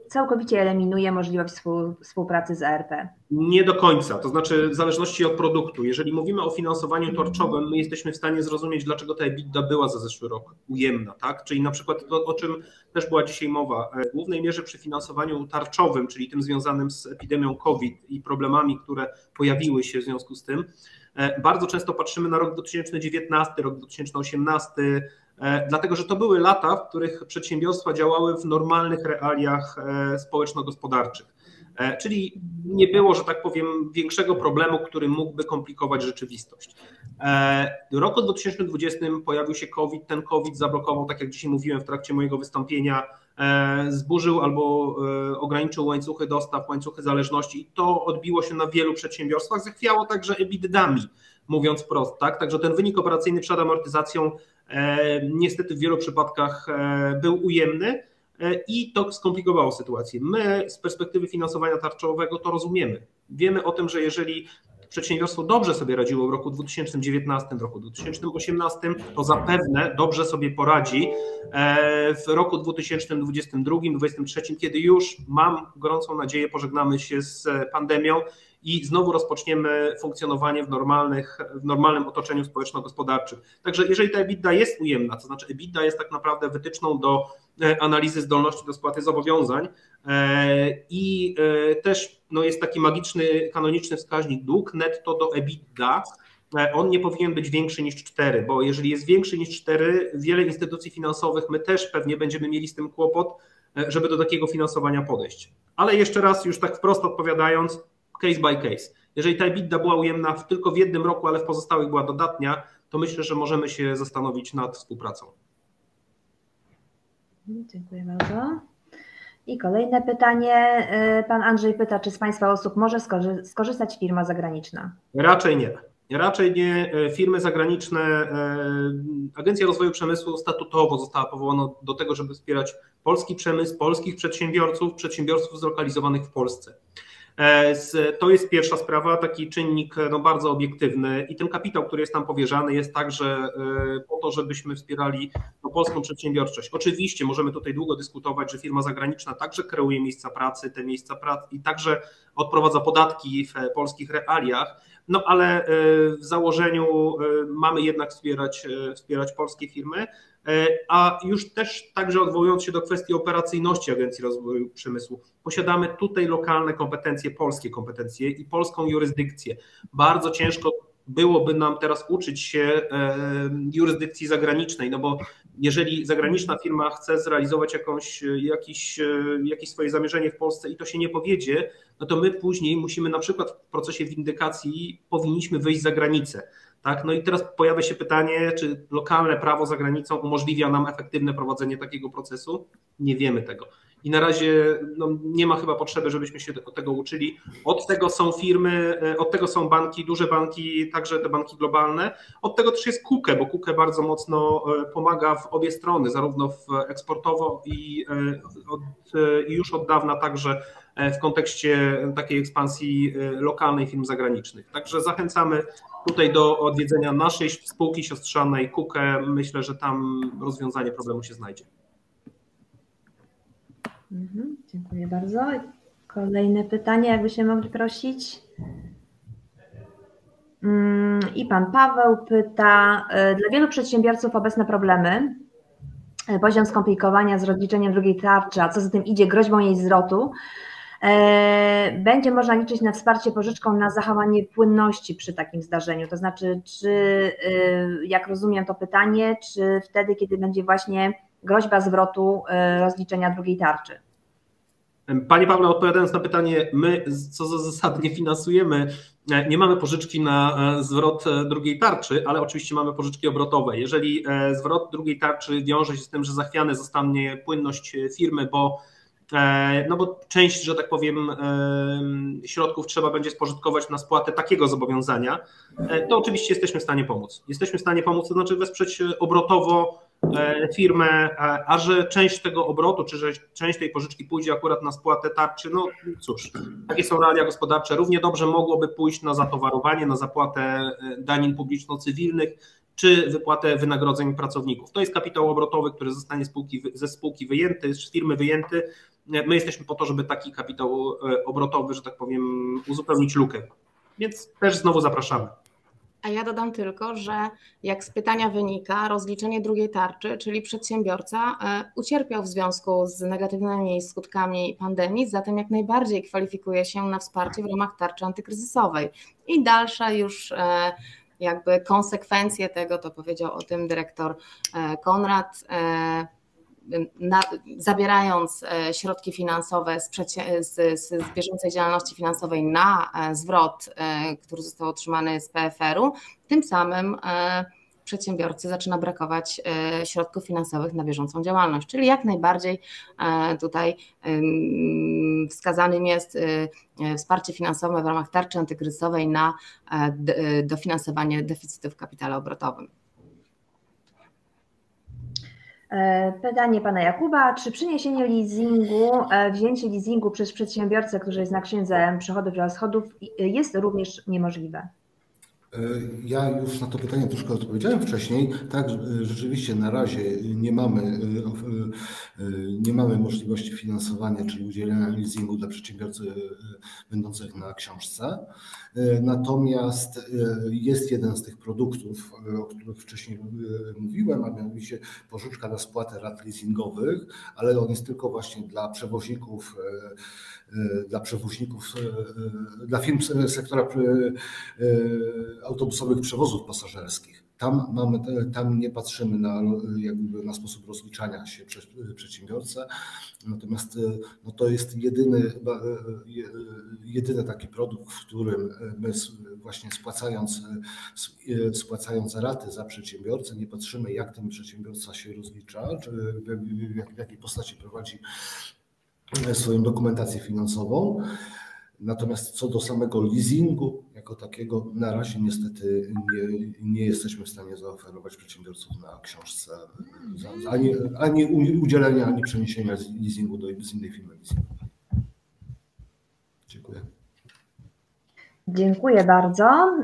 całkowicie eliminuje możliwość współpracy z A R P? Nie do końca, to znaczy w zależności od produktu. Jeżeli mówimy o finansowaniu tarczowym, my jesteśmy w stanie zrozumieć, dlaczego ta EBITDA była za zeszły rok ujemna, tak? Czyli na przykład to, o czym też była dzisiaj mowa, w głównej mierze przy finansowaniu tarczowym, czyli tym związanym z epidemią COVID i problemami, które pojawiły się w związku z tym, bardzo często patrzymy na rok dwa tysiące dziewiętnasty, rok dwa tysiące osiemnasty, dlatego że to były lata, w których przedsiębiorstwa działały w normalnych realiach społeczno-gospodarczych. Czyli nie było, że tak powiem, większego problemu, który mógłby komplikować rzeczywistość. W roku dwa tysiące dwudziestym pojawił się COVID, ten COVID zablokował, tak jak dzisiaj mówiłem w trakcie mojego wystąpienia, zburzył albo ograniczył łańcuchy dostaw, łańcuchy zależności i to odbiło się na wielu przedsiębiorstwach, zachwiało także EBITDami, mówiąc wprost, tak? Także ten wynik operacyjny przed amortyzacją niestety w wielu przypadkach był ujemny, i to skomplikowało sytuację. My z perspektywy finansowania tarczowego to rozumiemy. Wiemy o tym, że jeżeli przedsiębiorstwo dobrze sobie radziło w roku dwa tysiące dziewiętnastym, w roku dwa tysiące osiemnastym, to zapewne dobrze sobie poradzi w roku dwa tysiące dwudziestym drugim, dwa tysiące dwudziestym trzecim, kiedy już, mam gorącą nadzieję, pożegnamy się z pandemią i znowu rozpoczniemy funkcjonowanie w, normalnych, w normalnym otoczeniu społeczno-gospodarczym. Także jeżeli ta EBITDA jest ujemna, to znaczy EBITDA jest tak naprawdę wytyczną do analizy zdolności do spłaty zobowiązań i też no, jest taki magiczny, kanoniczny wskaźnik dług netto do EBITDA, on nie powinien być większy niż cztery, bo jeżeli jest większy niż cztery, wiele instytucji finansowych, my też pewnie będziemy mieli z tym kłopot, żeby do takiego finansowania podejść. Ale jeszcze raz, już tak wprost odpowiadając, case by case. Jeżeli ta EBITDA była ujemna w, tylko w jednym roku, ale w pozostałych była dodatnia, to myślę, że możemy się zastanowić nad współpracą. Dziękuję bardzo. I kolejne pytanie. Pan Andrzej pyta, czy z Państwa usług może skorzystać firma zagraniczna? Raczej nie. Raczej nie. Firmy zagraniczne, Agencja Rozwoju Przemysłu statutowo została powołana do tego, żeby wspierać polski przemysł, polskich przedsiębiorców, przedsiębiorców zlokalizowanych w Polsce. To jest pierwsza sprawa, taki czynnik no, bardzo obiektywny i ten kapitał, który jest tam powierzany, jest także po to, żebyśmy wspierali no, polską przedsiębiorczość. Oczywiście możemy tutaj długo dyskutować, że firma zagraniczna także kreuje miejsca pracy, te miejsca pracy i także odprowadza podatki w polskich realiach, no ale w założeniu mamy jednak wspierać, wspierać polskie firmy. A już też także odwołując się do kwestii operacyjności Agencji Rozwoju Przemysłu, posiadamy tutaj lokalne kompetencje, polskie kompetencje i polską jurysdykcję. Bardzo ciężko byłoby nam teraz uczyć się jurysdykcji zagranicznej, no bo jeżeli zagraniczna firma chce zrealizować jakąś, jakiś, jakieś swoje zamierzenie w Polsce i to się nie powiedzie, no to my później musimy na przykład w procesie windykacji powinniśmy wyjść za granicę. Tak? No i teraz pojawia się pytanie, czy lokalne prawo za granicą umożliwia nam efektywne prowadzenie takiego procesu? Nie wiemy tego. I na razie no, nie ma chyba potrzeby, żebyśmy się tego uczyli. Od tego są firmy, od tego są banki, duże banki, także te banki globalne. Od tego też jest KUKE, bo KUKE bardzo mocno pomaga w obie strony, zarówno w eksportowo i, od, i już od dawna także w kontekście takiej ekspansji lokalnej firm zagranicznych. Także zachęcamy tutaj do odwiedzenia naszej spółki siostrzanej KUKE. Myślę, że tam rozwiązanie problemu się znajdzie. Mhm, dziękuję bardzo. Kolejne pytanie, jakby się mogli prosić. I pan Paweł pyta, dla wielu przedsiębiorców obecne problemy, poziom skomplikowania z rozliczeniem drugiej tarczy, a co za tym idzie groźbą jej zwrotu, będzie można liczyć na wsparcie pożyczką na zachowanie płynności przy takim zdarzeniu. To znaczy, czy, jak rozumiem to pytanie, czy wtedy, kiedy będzie właśnie groźba zwrotu rozliczenia drugiej tarczy? Panie Pawle, odpowiadając na pytanie, my co za zasady nie finansujemy, nie mamy pożyczki na zwrot drugiej tarczy, ale oczywiście mamy pożyczki obrotowe. Jeżeli zwrot drugiej tarczy wiąże się z tym, że zachwiana zostanie płynność firmy, bo no bo część, że tak powiem, środków trzeba będzie spożytkować na spłatę takiego zobowiązania, to oczywiście jesteśmy w stanie pomóc. Jesteśmy w stanie pomóc, to znaczy wesprzeć obrotowo firmę, a że część tego obrotu, czy że część tej pożyczki pójdzie akurat na spłatę tarczy, no cóż, takie są realia gospodarcze. Równie dobrze mogłoby pójść na zatowarowanie, na zapłatę danin publiczno-cywilnych, czy wypłatę wynagrodzeń pracowników. To jest kapitał obrotowy, który zostanie spółki, ze spółki wyjęty, z firmy wyjęty My jesteśmy po to, żeby taki kapitał obrotowy, że tak powiem, uzupełnić lukę. Więc też znowu zapraszamy. A ja dodam tylko, że jak z pytania wynika, rozliczenie drugiej tarczy, czyli przedsiębiorca ucierpiał w związku z negatywnymi skutkami pandemii, zatem jak najbardziej kwalifikuje się na wsparcie w ramach tarczy antykryzysowej. I dalsze już jakby konsekwencje tego, to powiedział o tym dyrektor Konrad, Na, zabierając środki finansowe z, z, z bieżącej działalności finansowej na zwrot, który został otrzymany z P F R u, tym samym przedsiębiorcy zaczyna brakować środków finansowych na bieżącą działalność, czyli jak najbardziej tutaj wskazanym jest wsparcie finansowe w ramach tarczy antykryzysowej na dofinansowanie deficytu w kapitale obrotowym. Pytanie pana Jakuba, czy przyniesienie leasingu, wzięcie leasingu przez przedsiębiorcę, który jest na księdze przychodów i rozchodów, jest również niemożliwe? Ja już na to pytanie troszkę odpowiedziałem wcześniej. Tak, rzeczywiście na razie nie mamy, nie mamy możliwości finansowania, czyli udzielenia leasingu dla przedsiębiorców będących na książce. Natomiast jest jeden z tych produktów, o których wcześniej mówiłem, a mianowicie pożyczka na spłatę rat leasingowych, ale on jest tylko właśnie dla przewoźników, dla przewoźników, dla firm sektora autobusowych przewozów pasażerskich. Tam, mamy, tam nie patrzymy na, jakby na sposób rozliczania się przez przedsiębiorcę, natomiast no to jest jedyny, jedyny taki produkt, w którym my właśnie spłacając, spłacając raty za przedsiębiorcę, nie patrzymy, jak ten przedsiębiorca się rozlicza, czy w jakiej postaci prowadzi swoją dokumentację finansową. Natomiast co do samego leasingu jako takiego, na razie niestety nie, nie jesteśmy w stanie zaoferować przedsiębiorców na książce ani, ani udzielenia, ani przeniesienia leasingu do z innej firmy leasingowej. Dziękuję. Dziękuję bardzo.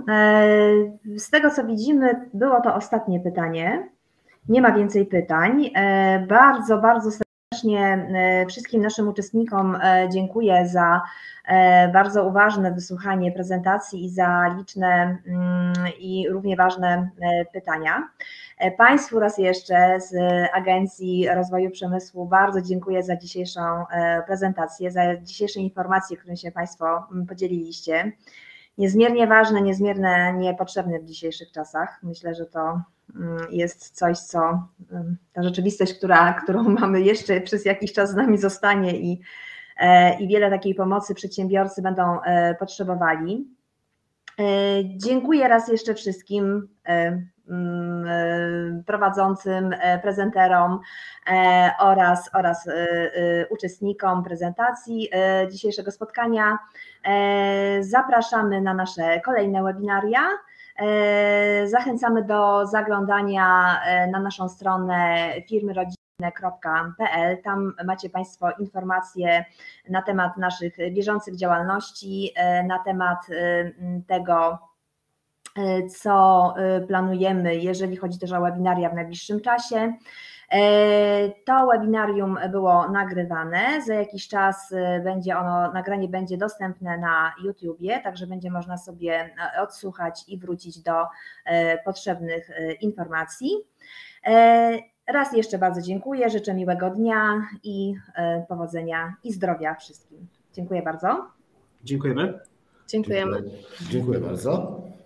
Z tego co widzimy, było to ostatnie pytanie. Nie ma więcej pytań. Bardzo, bardzo serdecznie wszystkim naszym uczestnikom dziękuję za bardzo uważne wysłuchanie prezentacji i za liczne i równie ważne pytania. Państwu raz jeszcze z Agencji Rozwoju Przemysłu bardzo dziękuję za dzisiejszą prezentację, za dzisiejsze informacje, którymi się Państwo podzieliliście. Niezmiernie ważne, niezmiernie niepotrzebne w dzisiejszych czasach. Myślę, że to jest coś, co ta rzeczywistość, która, którą mamy jeszcze przez jakiś czas z nami zostanie i, i wiele takiej pomocy przedsiębiorcy będą potrzebowali. Dziękuję raz jeszcze wszystkim prowadzącym, prezenterom oraz, oraz uczestnikom prezentacji dzisiejszego spotkania. Zapraszamy na nasze kolejne webinaria. Zachęcamy do zaglądania na naszą stronę firmy rodzinne kropka p l. Tam macie Państwo informacje na temat naszych bieżących działalności, na temat tego, co planujemy, jeżeli chodzi też o webinaria w najbliższym czasie. To webinarium było nagrywane, za jakiś czas będzie ono, nagranie będzie dostępne na YouTubie, także będzie można sobie odsłuchać i wrócić do potrzebnych informacji. Raz jeszcze bardzo dziękuję, życzę miłego dnia i powodzenia i zdrowia wszystkim. Dziękuję bardzo. Dziękujemy. Dziękujemy. Dziękuję bardzo.